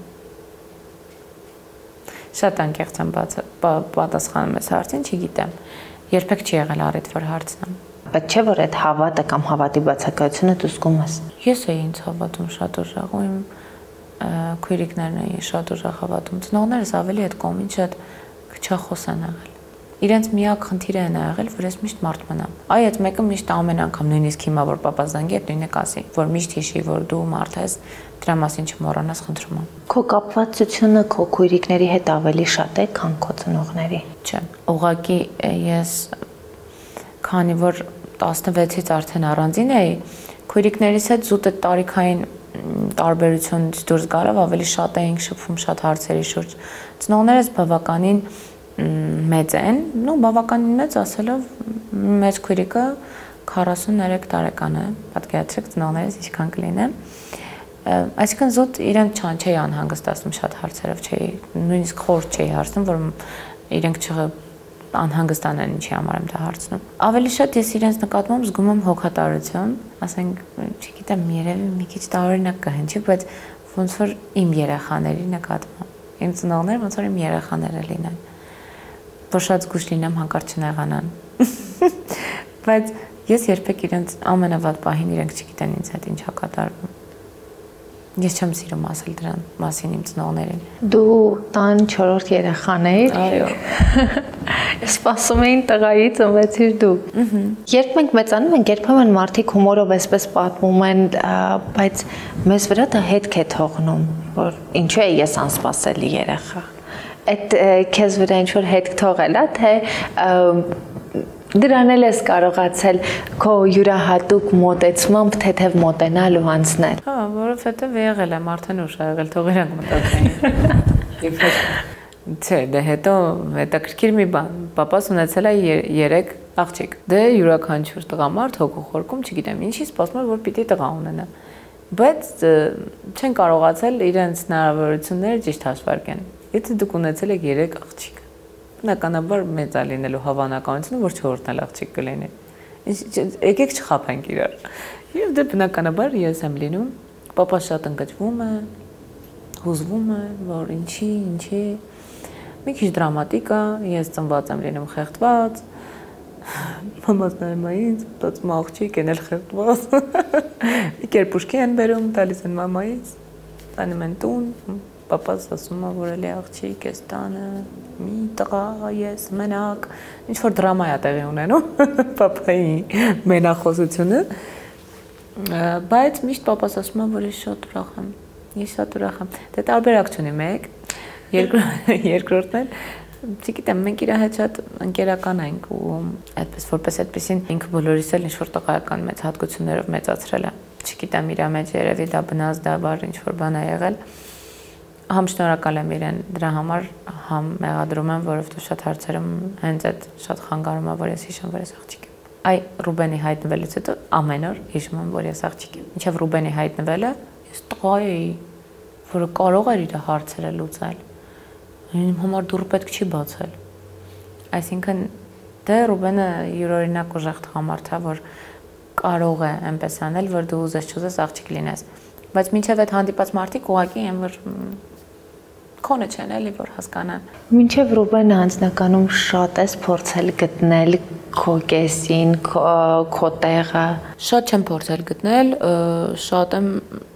Շատ անկեղծ եմ պատասխանում ես հարցին, չգիտեմ։ Երբեք չի եղել առիթ, որ հարցնեմ։ Բայց չէ՞ որ այդ հավատը կամ հավատի բացակայությունը դու զգում ես։ Ես էի ինձ հավատում շատ ուժեղ, ու իմ քույրիկներն էին շատ ուժեղ հավատում։ Ծնողներս ավելի այդ կողմից շատ քչախոս են եղել։ Իրենց միակ խնդիրը են եղել, որ ես միշտ մարդ մնամ։ Այ այդ մեկը միշտ ամեն անգամ նույնիսկ հիմա որ papas զանգի, այդ նույնը կասի, որ միշտ հիշի, որ դու մարդ ես, դրա մասին չմոռանաս, խնդրում եմ։ Քո կապվածությունը քո քույրիկների հետ ավելի շատ է, քան քո ծնողների։ Չէ, ուղղակի ես քանի որ տասնվեցից արդեն առանձին էի, քույրիկներիս հետ զուտ այդ տարիքային տարբերությունից դուրս գալով ավելի շատ էինք շփվում շատ հարցերի շուրջ։ Ծնողներս բավականին մեծ են, նո բավականին մեծ ասելով մեծ քույրիկը քառասուններեք տարեկան է, պատկերացրեք ծնողներս ինչքան կլինեն։ Այսինքն զուտ իրենք չան չէի անհանգստացնում շատ հարցերով, չէի, նույնիսկ խորտ չէի հարցնում, որ իրենք անհանգստանան ինչի համար եմ դա հարցնում։ Ավելի շատ ես իրենց նկատմամբ զգում եմ հոգատարություն, ասենք, չգիտեմ, երևի մի քիչ տարօրինակ կհնչի, բայց ոնց որ իմ երեխաների նկատմամբ, իմ ծնողները ոնց որ իմ երեխաները լինեն, որ շատ զգուշ լինեմ հանկարծ չնեղանան։ Բայց ես երբեք իրենց ամենավատ պահին իրենք չգիտեն ինձ հետ ինչա կատարվում։ Ես չեմ սիրում ասել դրան մասին իմ ծնողներին։ Դու տան չորրորդ երեխան էիր։ Այո։ Սպասում էին տղայի ծնվեցիր դու։ Երբ մենք մեծանում ենք, երբեմն մարդիկ հումորով էսպես պատմում են, բայց մեզ վրա դա հետք է թողնում, որ ինչու է ես անսպասելի երեխա։ Այդ քեզ վրա ինչ որ հետք թողել է, թե դրան էլ ես կարողացել քո յուրահատուկ մոտեցմամբ թեթև մոտենալ ու անցնել։ Հա, որովհետև եղել եմ արդեն ուշ ա եղել, թող իրանք մտածեին։ Չէ, դե հետո հետաքրքիր մի բան, papas ունեցել է երեք աղջիկ։ Դե յուրաքանչյուր տղամարդ հոգու խորքում, չգիտեմ, ինչի սպասում էր, որ պիտի տղա ունենա։ Բայց չեն կարողացել իրենց հնարավորությունները ճիշտ հաշվարկեն։ Եթե դուք ունեցել եք երեք աղջիկ, բնականաբար մեծ է լինելու հավանականությունը, որ չորրորդն էլ աղջիկ կլինի։ Եկեք չխաբենք իրար։ Եվ դե բնականաբար ես եմ լինում, papas շատ ընկճվում է, հուզվում է, որ ինչի, ինչի։ Մի քիչ դրամատիկ է, ես ծնված եմ լինում խեղդված, մամաս նայում է ինձ, մտածում աղջիկ են էլ խեղդված, մի կերպ ուշքի են բերում, տալիս են մամայից, տանում են տուն, papas ասում է, որ էլի աղջիկ ես տանը, մի տղա ես մենակ, ինչ-որ դրամա է տեղի ունենում, papai մենախոսությունը, բայց միշտ papas ասում է, որ ես շատ ուրախ եմ, ես շատ ուրախ եմ, դե տարբերակ չունի մեկ, երկրորդն էլ, չգիտեմ, մենք իր հետ շատ ընկերական ենք ու այդպես որպես այդպեսին ինքը բոլորիս էլ ինչ-որ տղայական մեծ հատկություններով մեծացրել է, չգիտեմ, իր մեջ երևի դա բնազդաբար ինչ-որ բան է եղել, համ շնորհակալ եմ իրեն դրա համար, համ մեղադրում եմ, որովհետև շատ հարցերում հենց այդ շատ խանգարում է, որ ես հիշում, որ ես աղջիկ եմ։ Այ Ռուբենի հայտնվելուց հետո ամեն օր հիշում եմ, որ ես աղջիկ եմ։ Մինչև Ռուբենի հայտնվելը ես տղա էի, որը կարող էր իր հարցերը լուծել։ Իմ համար դուռը պետք չի բացել։ Այսինքն Դե Ռուբենը յուրօրինակ ուժեղ տղամարդ է, որ կարող է այնպես անել, որ դու ուզես չուզես աղջիկ լինես։ Բայց մինչև այդ հանդիպած մարդիկ ուղղակի են, որ քոնը չեն էլի, որ հասկանան։ Մինչև Ռուբենը անձնականում շատ ես փորձել գտնել քո կեսին, քո տեղը։ Շատ չեմ փորձել գտնել, շատ եմ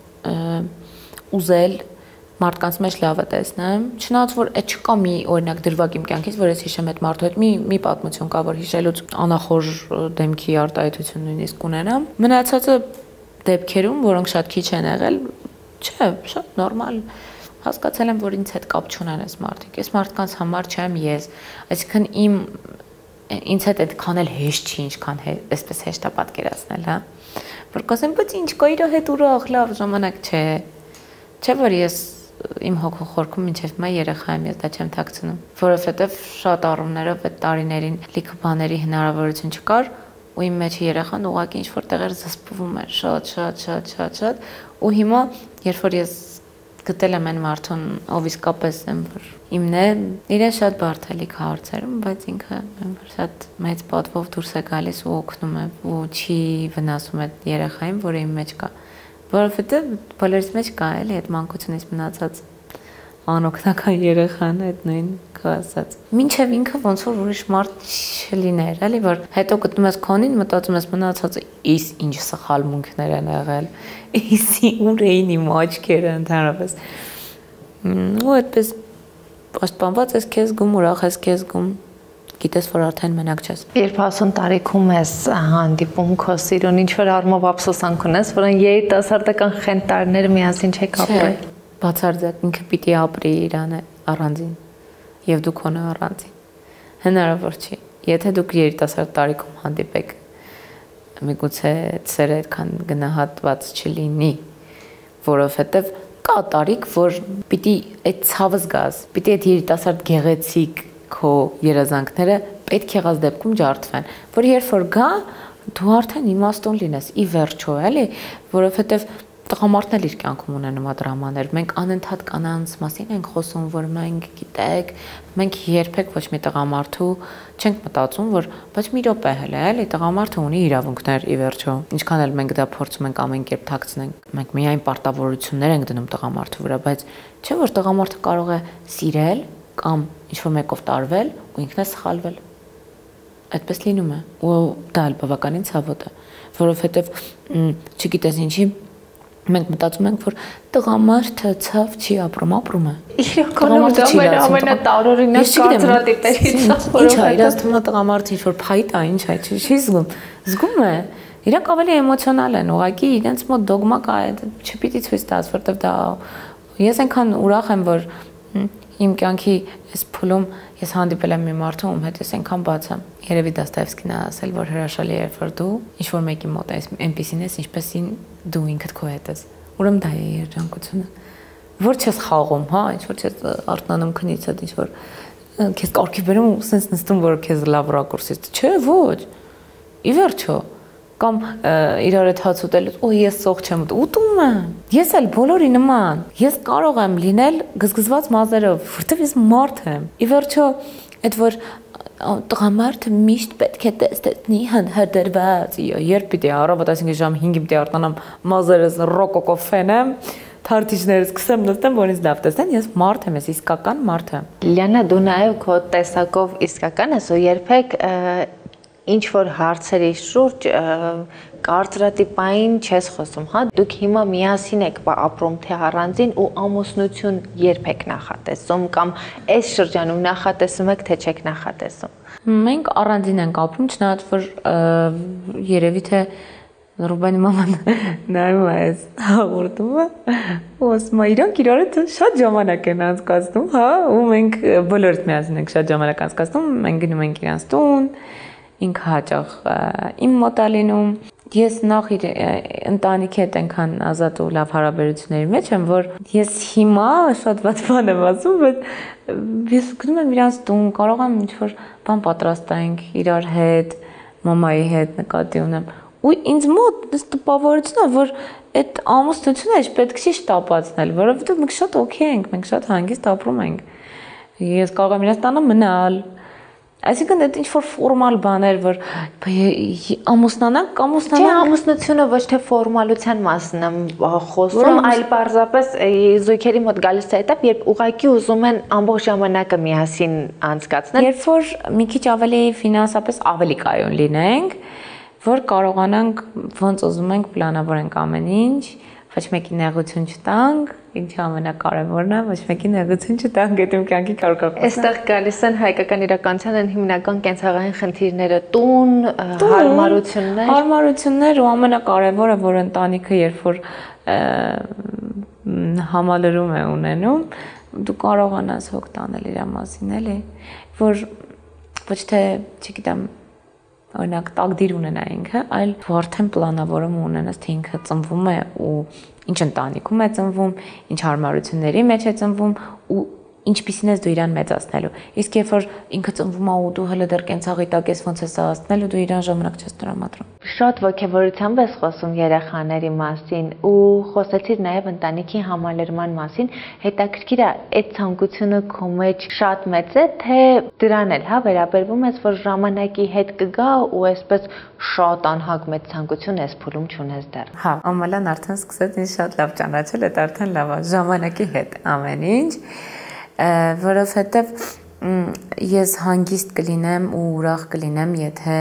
ուզել մարդկանց մեջ լավը տեսնեմ, չնայած որ այդ չկա մի օրինակ դրվագ իմ կյանքից, որ ես հիշեմ այդ մարդու հետ մի մի պատմություն կա, որ հիշելուց անախորժ դեմքի արտահայտություն նույնիսկ ունենամ։ Մնացածը դեպքերում, որոնք շատ քիչ են եղել, չէ, շատ նորմալ հասկացել եմ, որ ինձ հետ կապ չունեն այս մարդիկ։ Այս մարդկանց համար չեմ ես, այսինքն իմ ինձ հետ այդքան էլ հեշտ չի, ինչքան այսպես հեշտ է պատկերացնել, հա։ Որ կասեմ, բայց ինչ կա իր հետ ուրախ, լավ ժամանակ չէ։ Չէ՞ որ ես իմ հոգու խորքում մինչև հիմա երեխա եմ, ես դա չեմ թաքցնում, որովհետև շատ առումներով այդ տարիներին լիքը բաների հնարավորություն չկար, ու իմ մեջ երեխան ուղղակի ինչ-որ տեղեր զսպվում էր, շատ, շատ, շատ, շատ, շատ, ու հիմա, երբ որ ես գտել եմ այն մարդուն, ով իսկապես եմ, որ իմն է, իրեն շատ բարդ է լիքը հարցերում, բայց ինքը շատ մեծ պատվով դուրս է գալիս ու օգնում է, ու չի վնասում այդ երեխային, որը իմ մեջ կա, որովհետև բոլորիս մեջ կա էլի այդ մանկությունից մնացած անօգնական երեխան, այդ նույն քո ասած։ Մինչև ինքը ոնց որ ուրիշ մարդ չլիներ, էլի, որ հետո գտնում ես քոնին, մտածում ես մնացածը, իս ինչ սխալմունքներ են եղել, իս ուր էին իմ աչքերը ընդհանրապես։ Ու այդպես պաշտպանված ես քեզ գում, ուրախ ես քեզ գում, գիտես որ արդեն մենակ չես։ Երբ ասուն տարիքում ես հանդիպում քո սիրուն, ինչ որ առումով ափսոսանք ունես, որ երիտասարդական խենթ տարիները միասին չեք ապրել։ Բացարձակ ինքը պիտի ապրի իրան առանձին եւ դու քոնը առանձին։ Հնարավոր չի։ Եթե դուք երիտասարդ տարիքում հանդիպեք, միգուցե ծերը այդքան գնահատված չլինի, որովհետեւ կա տարիք, որ պիտի այդ ցավը զգաս, պիտի այդ երիտասարդ գեղեցիկ քո երազանքները պետք եղած դեպքում ջարդվեն, որ երբ որ գա, դու արդեն իմաստուն լինես, ի վերջո, էլի, որովհետեւ տղամարդն էլ իր կյանքում ունենում է դրամաներ։ Մենք անընդհատ կանանց մասին ենք խոսում, որ մենք գիտեք, մենք երբեք ոչ մի տղամարդու չենք մտածում, որ բայց մի րոպե հələ էլի տղամարդը ունի իրավունքներ ի վերջո։ Ինչքան էլ մենք դա փորձում ենք ամեն կերպ թաքցնենք, մենք միայն պարտավորություններ ենք դնում տղամարդու վրա, բայց չէ՞ որ տղամարդը կարող է սիրել կամ ինչ-որ մեկով տարվել ու ինքն է սխալվել։ Այդպես լինում է։ Ու դա էլ բավականին ցավոտ է, որովհետև չգիտես ինչի մենք մտածում ենք, որ տղամարդը ցավ չի ապրում, ապրում է։ Իրականում դա ամենատարօրինակ կարծրատիպերից է, ինչ է, իրաց թվում է տղամարդը ինչ-որ փայտ է, ինչ է, չի զգում։ Զգում է։ Իրանք ավելի էմոցիոնալ են, ուղղակի իրենց մոտ դոգմա կա, չպիտի ցույց տաս, որտեվ դա ես այնքան ուրախ եմ, որ իմ կյանքի այս փուլում ես հանդիպել եմ մի մարդու, ում հետ ես այնքան բաց եմ։ Երևի Դաստոևսկին է ասել, որ հրաշալի է, որ դու ինչ-որ մեկի մոտ ես, այնպեսին ես, ինչպեսին դու ինքդ քո հետ ես։ Ուրեմն դա է երջանկությունը։ Որ չես խաղում, հա, ինչ-որ չես արթնանում քնից, ինչ-որ քեզ կարգի բերում ու սենց նստում, որ քեզ լավ ռակուրսից։ Չէ, ոչ։ Ի վերջո կամ իրար հետ հաց ուտելուց, ու ես սող չեմ ուտում եմ։ Ես էլ բոլորի նման։ Ես կարող եմ լինել գզգզված մազերով, որտեվ ես մարդ եմ։ Ի վերջո, այդ որ տղամարդը միշտ պետք է տեսնի հրդրված, երբ պիտի առավոտ այսինքն ժամ հինգին պիտի արթնանամ, մազերս ռոկոկո ֆենեմ, թարթիչներս սկսեմ նստեմ, որ ինձ լավ տեսնեն, ես մարդ եմ, ես իսկական մարդ եմ։ Լիանա, դու նաև քո տեսակով իսկական ես ու երբեք ինչ որ հարցերի շուրջ կարծրատիպային չես խոսում, հա, դուք հիմա միասին եք ապրում թե առանձին ու ամուսնություն երբ եք նախատեսում կամ այս շրջանում նախատեսում եք թե չեք նախատեսում։ Մենք առանձին ենք ապրում, չնայած որ երևի թե Ռուբենի մաման նայում է այս հաղորդումը ու ասում է իրանք իրար հետ շատ ժամանակ են անցկացնում, հա, ու մենք բոլորս միասին ենք շատ ժամանակ անցկացնում, մենք գնում ենք իրանց տուն, ինքը հաճախ իմ մոտ է լինում։ Ես նախ իր ընտանիքի հետ այնքան ազատ ու լավ հարաբերությունների մեջ եմ, որ ես հիմա շատ ված բան եմ ասում, բայց ես գնում եմ իրանց տուն, կարող եմ ինչ-որ բան պատրաստենք իրար հետ, մամայի հետ նկատի ունեմ։ Ու ինձ մոտ այս տպավորությունն է, որ այդ ամուսնությունը պետք չի շտապացնել, որովհետև մենք շատ օքեյ ենք, մենք շատ հանգիստ ապրում ենք։ Ես կարող եմ իրենց տանը մնալ, Այսինքն դա ինչ որ ֆորմալ բաներ, որ ամուսնանանք, ամուսնանանք։ Չէ, ամուսնությունը ոչ թե ֆորմալության մասն եմ խոսում, այլ պարզապես զույգերի մոտ գալիս է этап, երբ ուղղակի ուզում են ամբողջ ժամանակը միասին անցկացնել։ Երբ որ մի քիչ ավելի ֆինանսապես ավելի կայուն լինենք, որ կարողանանք ոնց ուզում ենք պլանավորենք ամեն ինչ, ոչ մեկի նեղություն չտանք, ինչը ամենակարևորն է, ոչ մեկի նեղություն չտանք, այդ իմ կյանքի կարգախոսն է։ Այստեղ գալիս են հայկական իրականության են հիմնական կենցաղային խնդիրները՝ տուն, հարմարություններ։ Հարմարություններ ու ամենակարևորը, որ ընտանիքը երբ որ համալրում է ունենում, դու կարողանաս հոգ տանել իր մասին, էլի, որ ոչ թե, չգիտեմ, օրինակ տակդիր ունենա ինքը, այլ դու արդեն պլանավորում ունենաս, թե ինքը ծնվում է ու ինչ ընտանիքում է ծնվում, ինչ հարմարությունների մեջ է ծնվում ու ինչպիսին ես դու իրան մեծացնելու։ Իսկ երբ որ ինքը ծնվում է ու դու հələ դեռ կենցաղի տակ ես ոնց ես հասնելու, դու իրան ժամանակ չես տրամադրում։ Շատ ոգևորությամբ ես խոսում երեխաների մասին ու խոսեցիր նաև ընտանիքի համալրման մասին։ Հետաքրքիր է, այդ ցանկությունը քո մեջ շատ մեծ է, թե դրան էլ, հա, վերաբերվում ես, որ ժամանակի հետ կգա ու այսպես շատ անհագ մեծ ցանկություն ես փուլում չունես դեռ։ Հա, Ամալան արդեն սկսեց ինձ շատ լավ ճանաչել, այդ արդեն լավ է, ժամանակի հետ ամեն ինչ, որովհետև ես հանգիստ կլինեմ ու ուրախ կլինեմ, եթե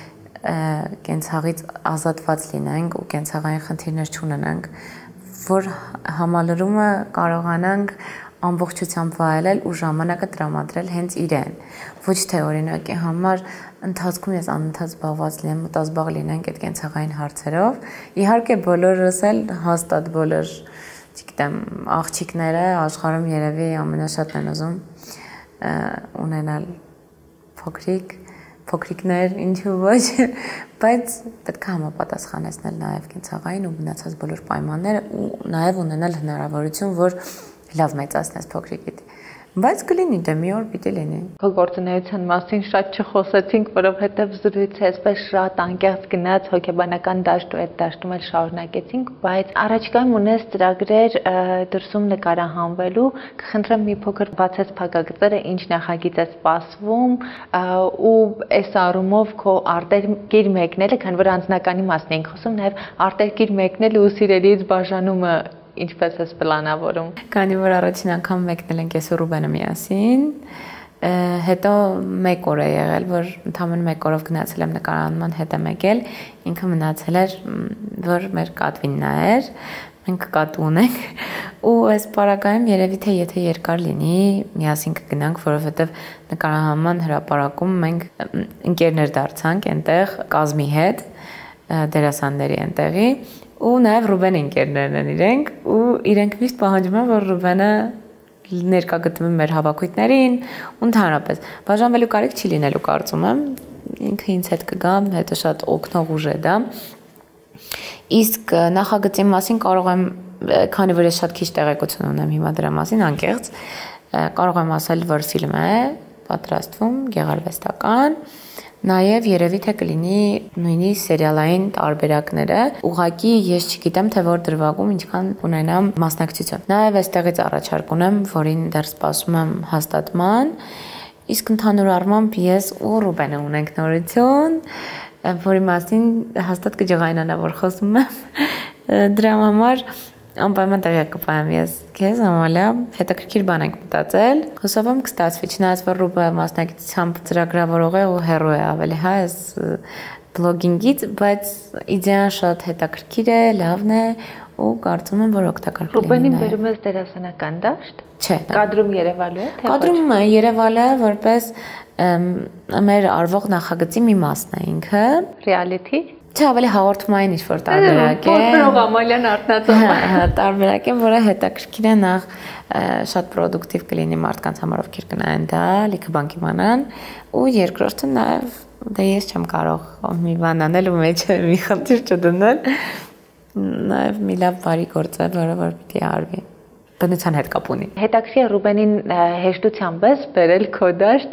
կենցաղից ազատված լինենք ու կենցաղային խնդիրներ չունենանք, որ համալրումը կարողանանք ամբողջությամբ վայելել ու ժամանակը տրամադրել հենց իրեն։ Ոչ թե օրինակի համար ընթացքում ես անընդհատ զբաղված լինեմ, մտազբաղ լինենք այդ կենցաղային հարցերով։ Իհարկե բոլորս էլ հաստատ բոլոր, չգիտեմ, աղջիկները աշխարհում երևի ամենաշատն են ուզում ունենալ փոքրիկ, փոքրիկներ, ինչու ոչ, բայց պետք է համապատասխանեցնել նաև կենցաղային ու մնացած բոլոր պայմանները ու նաև ունենալ հնարավորություն, որ լավ մեծացնես փոքրիկիդ։ Բայց կլինի, դե մի օր պիտի լինի։ Քո գործունեության մասին շատ չխոսեցինք, որովհետև զրույցը այսպես շատ անկեղծ գնաց, հոգեբանական դաշտ ու այդ դաշտում էլ շարունակեցինք, բայց առաջիկայում ունես ծրագրեր դրսում նկարահանվելու, կխնդրեմ մի փոքր բացես փակագծերը, ինչ նախագիծ է սպասվում ու այս առումով քո արտերկիր մեկնելը, քանի որ անձնականի մասն ենք խոսում, նաև արտերկիր մեկնելը ու սիրելիից բաժանումը ինչպես ես պլանավորում։ Քանի որ առաջին անգամ մեկնել ենք ես ու Ռուբենը միասին, հետո մեկ օր է եղել, որ ընդամենը մեկ օրով գնացել եմ նկարահանման, հետ եմ եկել, ինքը մնացել էր, որ մեր կատվին նայեր, մենք կատու ունենք ու այս պարագայում երևի թե եթե երկար լինի, միասին կգնանք, որովհետև նկարահանման հրապարակում մենք ընկերներ դարձանք այնտեղ կազմի հետ, դերասանների այնտեղի ու նաև Ռուբենի ընկերներն են իրենք ու իրենք միշտ պահանջում են, որ Ռուբենը ներկա գտնվի մեր հավաքույթներին ու ընդհանրապես բաժանվելու կարիք չի լինելու կարծում եմ, ինքը ինձ հետ կգա, հետո շատ օգնող ուժ է դա։ Իսկ նախագծի մասին կարող եմ, քանի որ ես շատ քիչ տեղեկություն ունեմ հիմա դրա մասին, անկեղծ, կարող եմ ասել, որ ֆիլմ է պատրաստվում, գեղարվեստական, նաև երևի թե կլինի նույնիսկ սերիալային տարբերակները, ուղղակի ես չգիտեմ թե որ դրվագում ինչքան ունենամ մասնակցություն։ Նաև այստեղից առաջարկ ունեմ, որին դեռ սպասում եմ հաստատման, իսկ ընդհանուր առմամբ ես ու Ռուբենը ունենք նորություն, որի մասին հաստատ կջղայնանա, որ խոսում եմ։ Դրա համար անպայման տեղյակ կպահեմ ես քեզ, Ամալիա, հետաքրքիր բան ենք մտածել։ Հուսով եմ կստացվի, չնայած որ Ռուբը մասնակցությամբ ծրագրավորող է ու հերո է ավելի, հա, այս բլոգինգից, բայց իդեան շատ հետաքրքիր է, լավն է ու կարծում եմ, որ օգտակար կլինի։ Ռուբենին բերում ես դերասանական դաշտ։ Չէ, կադրում երևալու է, թե ոչ։ Կադրում է երևալը որպես մեր արվող նախագծի մի մասն է ինքը։ Ռեալիթի։ Չէ, ավելի հաղորդմային ինչ-որ տարբերակ է։ Փոքրող Ամալիան արտնացող է։ Հա, տարբերակ է, որը հետաքրքիր է, նախ շատ պրոդուկտիվ կլինի մարդկանց համար, ովքեր կնայեն դա, լիքը բան կիմանան, ու երկրորդը նաև դե ես չեմ կարող մի բան անել ու մեջը մի խնդիր չդնել, նաև մի լավ բարի գործ է, որը որ պիտի արվի։ բնության հետ կապ ունի։ Հետաքրքիր Ռուբենին հեշտությամբ ես բերել քո դաշտ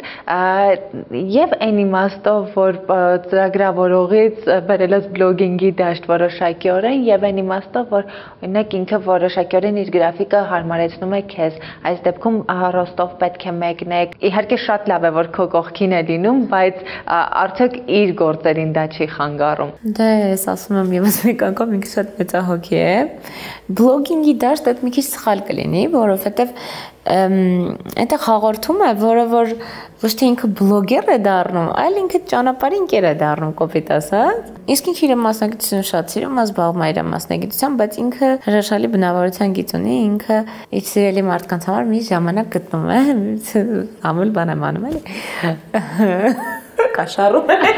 եւ այն իմաստով, որ ծրագրավորողից բերելս բլոգինգի դաշտ որոշակիորեն եւ այն իմաստով, որ օրինակ ինքը որոշակիորեն իր գրաֆիկը հարմարեցնում է քեզ։ Այս դեպքում Ռոստով պետք է մեկնեք։ Իհարկե շատ լավ է, որ քո կողքին է լինում, բայց արդյոք իր գործերին դա չի խանգարում։ Դե, ես ասում եմ եւս մեկ անգամ ինքը շատ մեծահոգի է։ Բլոգինգի դաշտը մի քիչ սխալ կլինի, որովհետեւ այնտեղ հաղորդում է, որը որ ոչ թե ինքը բլոգեր է դառնում, այլ ինքը ճանապարհի ընկեր է դառնում, կոպիտ ասած։ Իսկ ինքը իր մասնագիտությունը շատ սիրում է, զբաղվում է իր մասնագիտությամբ, բայց ինքը հրաշալի բնավորության գիծ ունի, ինքը իր սիրելի մարդկանց համար մի ժամանակ գտնում է, ամուլ բան եմ անում, էլի։ Կաշառում է։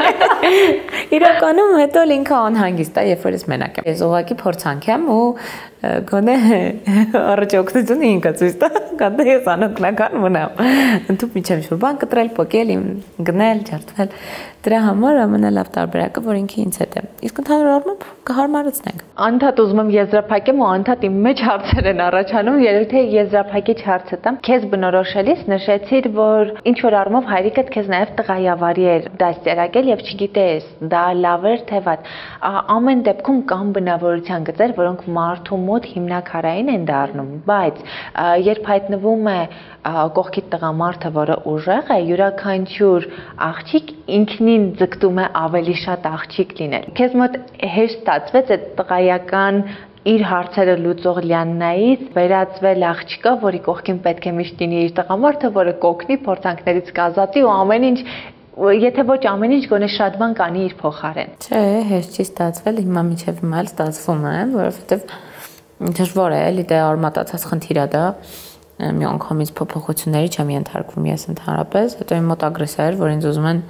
Իրականում հետո ինքը անհանգիստ է, երբ որ ես մենակ եմ։ Ես ուղղակի փորձանք եմ ու գոնե առաջ օգնությունը ինքը ցույց տա, գտա ես անօգնական մնամ։ Ընդհանուր միջև շուտ բան կտրել, փոկել, գնել, ջարդվել։ Դրա համար ամենալավ տարբերակը, որ ինքը ինձ հետ է։ Իսկ ընդհանուր առմամբ կհարմարեցնենք։ Անդադ ուզում եմ եզրափակեմ ու անդադ իմ մեջ հարցեր են առաջանում, երբ թե եզրափակիչ հարցը տամ։ Քեզ բնորոշելիս նշեցիր, որ ինչ որ առումով հայրիկդ քեզ նաև տղայավարի էր դաստիարակել եւ չգիտես դա լավ էր թե վատ։ Ամեն դեպքում կան բնավորության գծեր, որոնք մարդու մոտ հիմնակարային են դառնում, բայց երբ հայտնվում է կողքի տղամարդը, որը ուժեղ է, յուրաքանչյուր աղջիկ ինքնին ձգտում է ավելի շատ աղջիկ լինել։ Քեզ մոտ հեշտ ստացվեց այդ տղայական իր հարցերը լուծող Լիաննայից վերածվել աղջկա, որի կողքին պետք է միշտ լինի իր տղամարդը, որը կօգնի, փորձանքներից կազատի ու ամեն ինչ, եթե ոչ ամեն ինչ, գոնե շատ բան կանի իր փոխարեն։ Չէ, հեշտ չի ստացվել, հիմա միջև հիմա էլ ստացվում է, որովհետև դժվար է, էլի դե արմատացած խնդիր է դա, մի անգամից փոփոխությունների չեմ ենթարկվում ես ընդհանրապես, հետո իմ մոտ ագրեսիա էր, որ ինձ ուզում են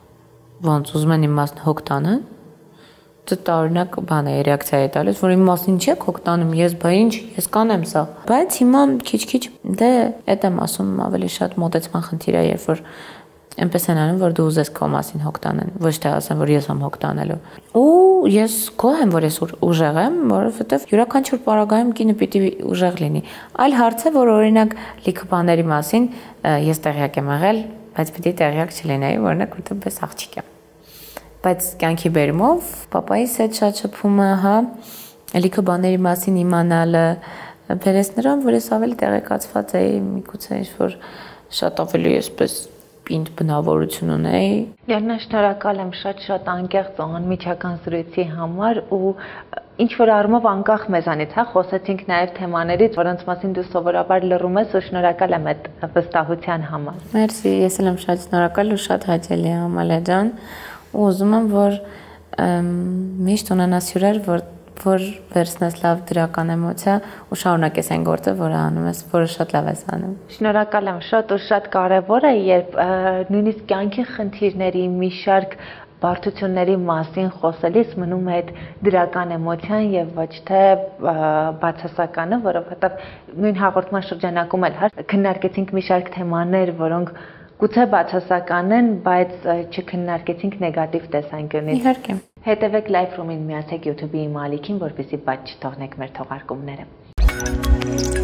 ոնց ուզում են իմ մասն հոգ տանը, դա տարօրինակ բան է, ռեակցիա է տալիս, որ իմ մասն ինչ է հոգ տանում, ես բա ինչ, ես կանեմ սա։ Բայց հիմա քիչ-քիչ դե այդ եմ ասում, ավելի շատ մոտեցման խնդիր է, երբ որ այնպես են անում, որ դու ուզես քո մասին հոգ տանեն, ոչ թե ասեն, որ ես եմ հոգ տանելու։ Ու ես գոհ եմ, որ ես ուժեղ եմ, որովհետև յուրաքանչյուր պարագայում կինը պիտի ուժեղ լինի։ Այլ հարց է, որ օրինակ լիքը բաների մասին ես տեղյակ եմ եղել, բայց պիտի տեղյակ չլինեի, օրինակ որտեղ պես աղջիկ եմ։ Բայց կյանքի բերումով papaիս հետ շատ շփումը, հա, լիքը բաների մասին իմանալը բերեց նրան, որ ես ավելի տեղեկացված էի, միգուցե ինչ-որ շատ ավելի այսպես ինձ բնավորություն ունեի։ Լիաննա, շնորհակալ եմ շատ-շատ անկեղծ ու անմիջական զրույցի համար ու ինչ որ առումով անկախ մեզանից, հա, խոսեցինք նաև թեմաներից, որոնց մասին դու սովորաբար լռում ես ու շնորհակալ եմ այդ վստահության համար։ Մերսի, ես էլ եմ շատ շնորհակալ ու շատ հաճելի է, Ամալիա ջան, ու ուզում եմ, որ միշտ ունենաս հյուրեր, որ որ վերցնես լավ դրական էմոցիա ու շարունակես այն գործը, որը անում ես, որը շատ լավ ես անում։ Շնորհակալ եմ շատ ու շատ կարևոր է, երբ նույնիսկ կյանքի խնդիրների մի շարք բարդությունների մասին խոսելիս մնում է այդ դրական էմոցիան եւ ոչ թե բացասականը, որովհետեւ նույն հաղորդման շրջանակում էլ հա քննարկեցինք մի շարք թեմաներ, որոնք գուցե բացասական են, բայց չքննարկեցինք նեգատիվ տեսանկյունից։ Իհարկե։ Հետևեք Live Room-ին, միացեք YouTube-ի իմ ալիքին, որպեսզի բաց չթողնեք մեր թողարկումները։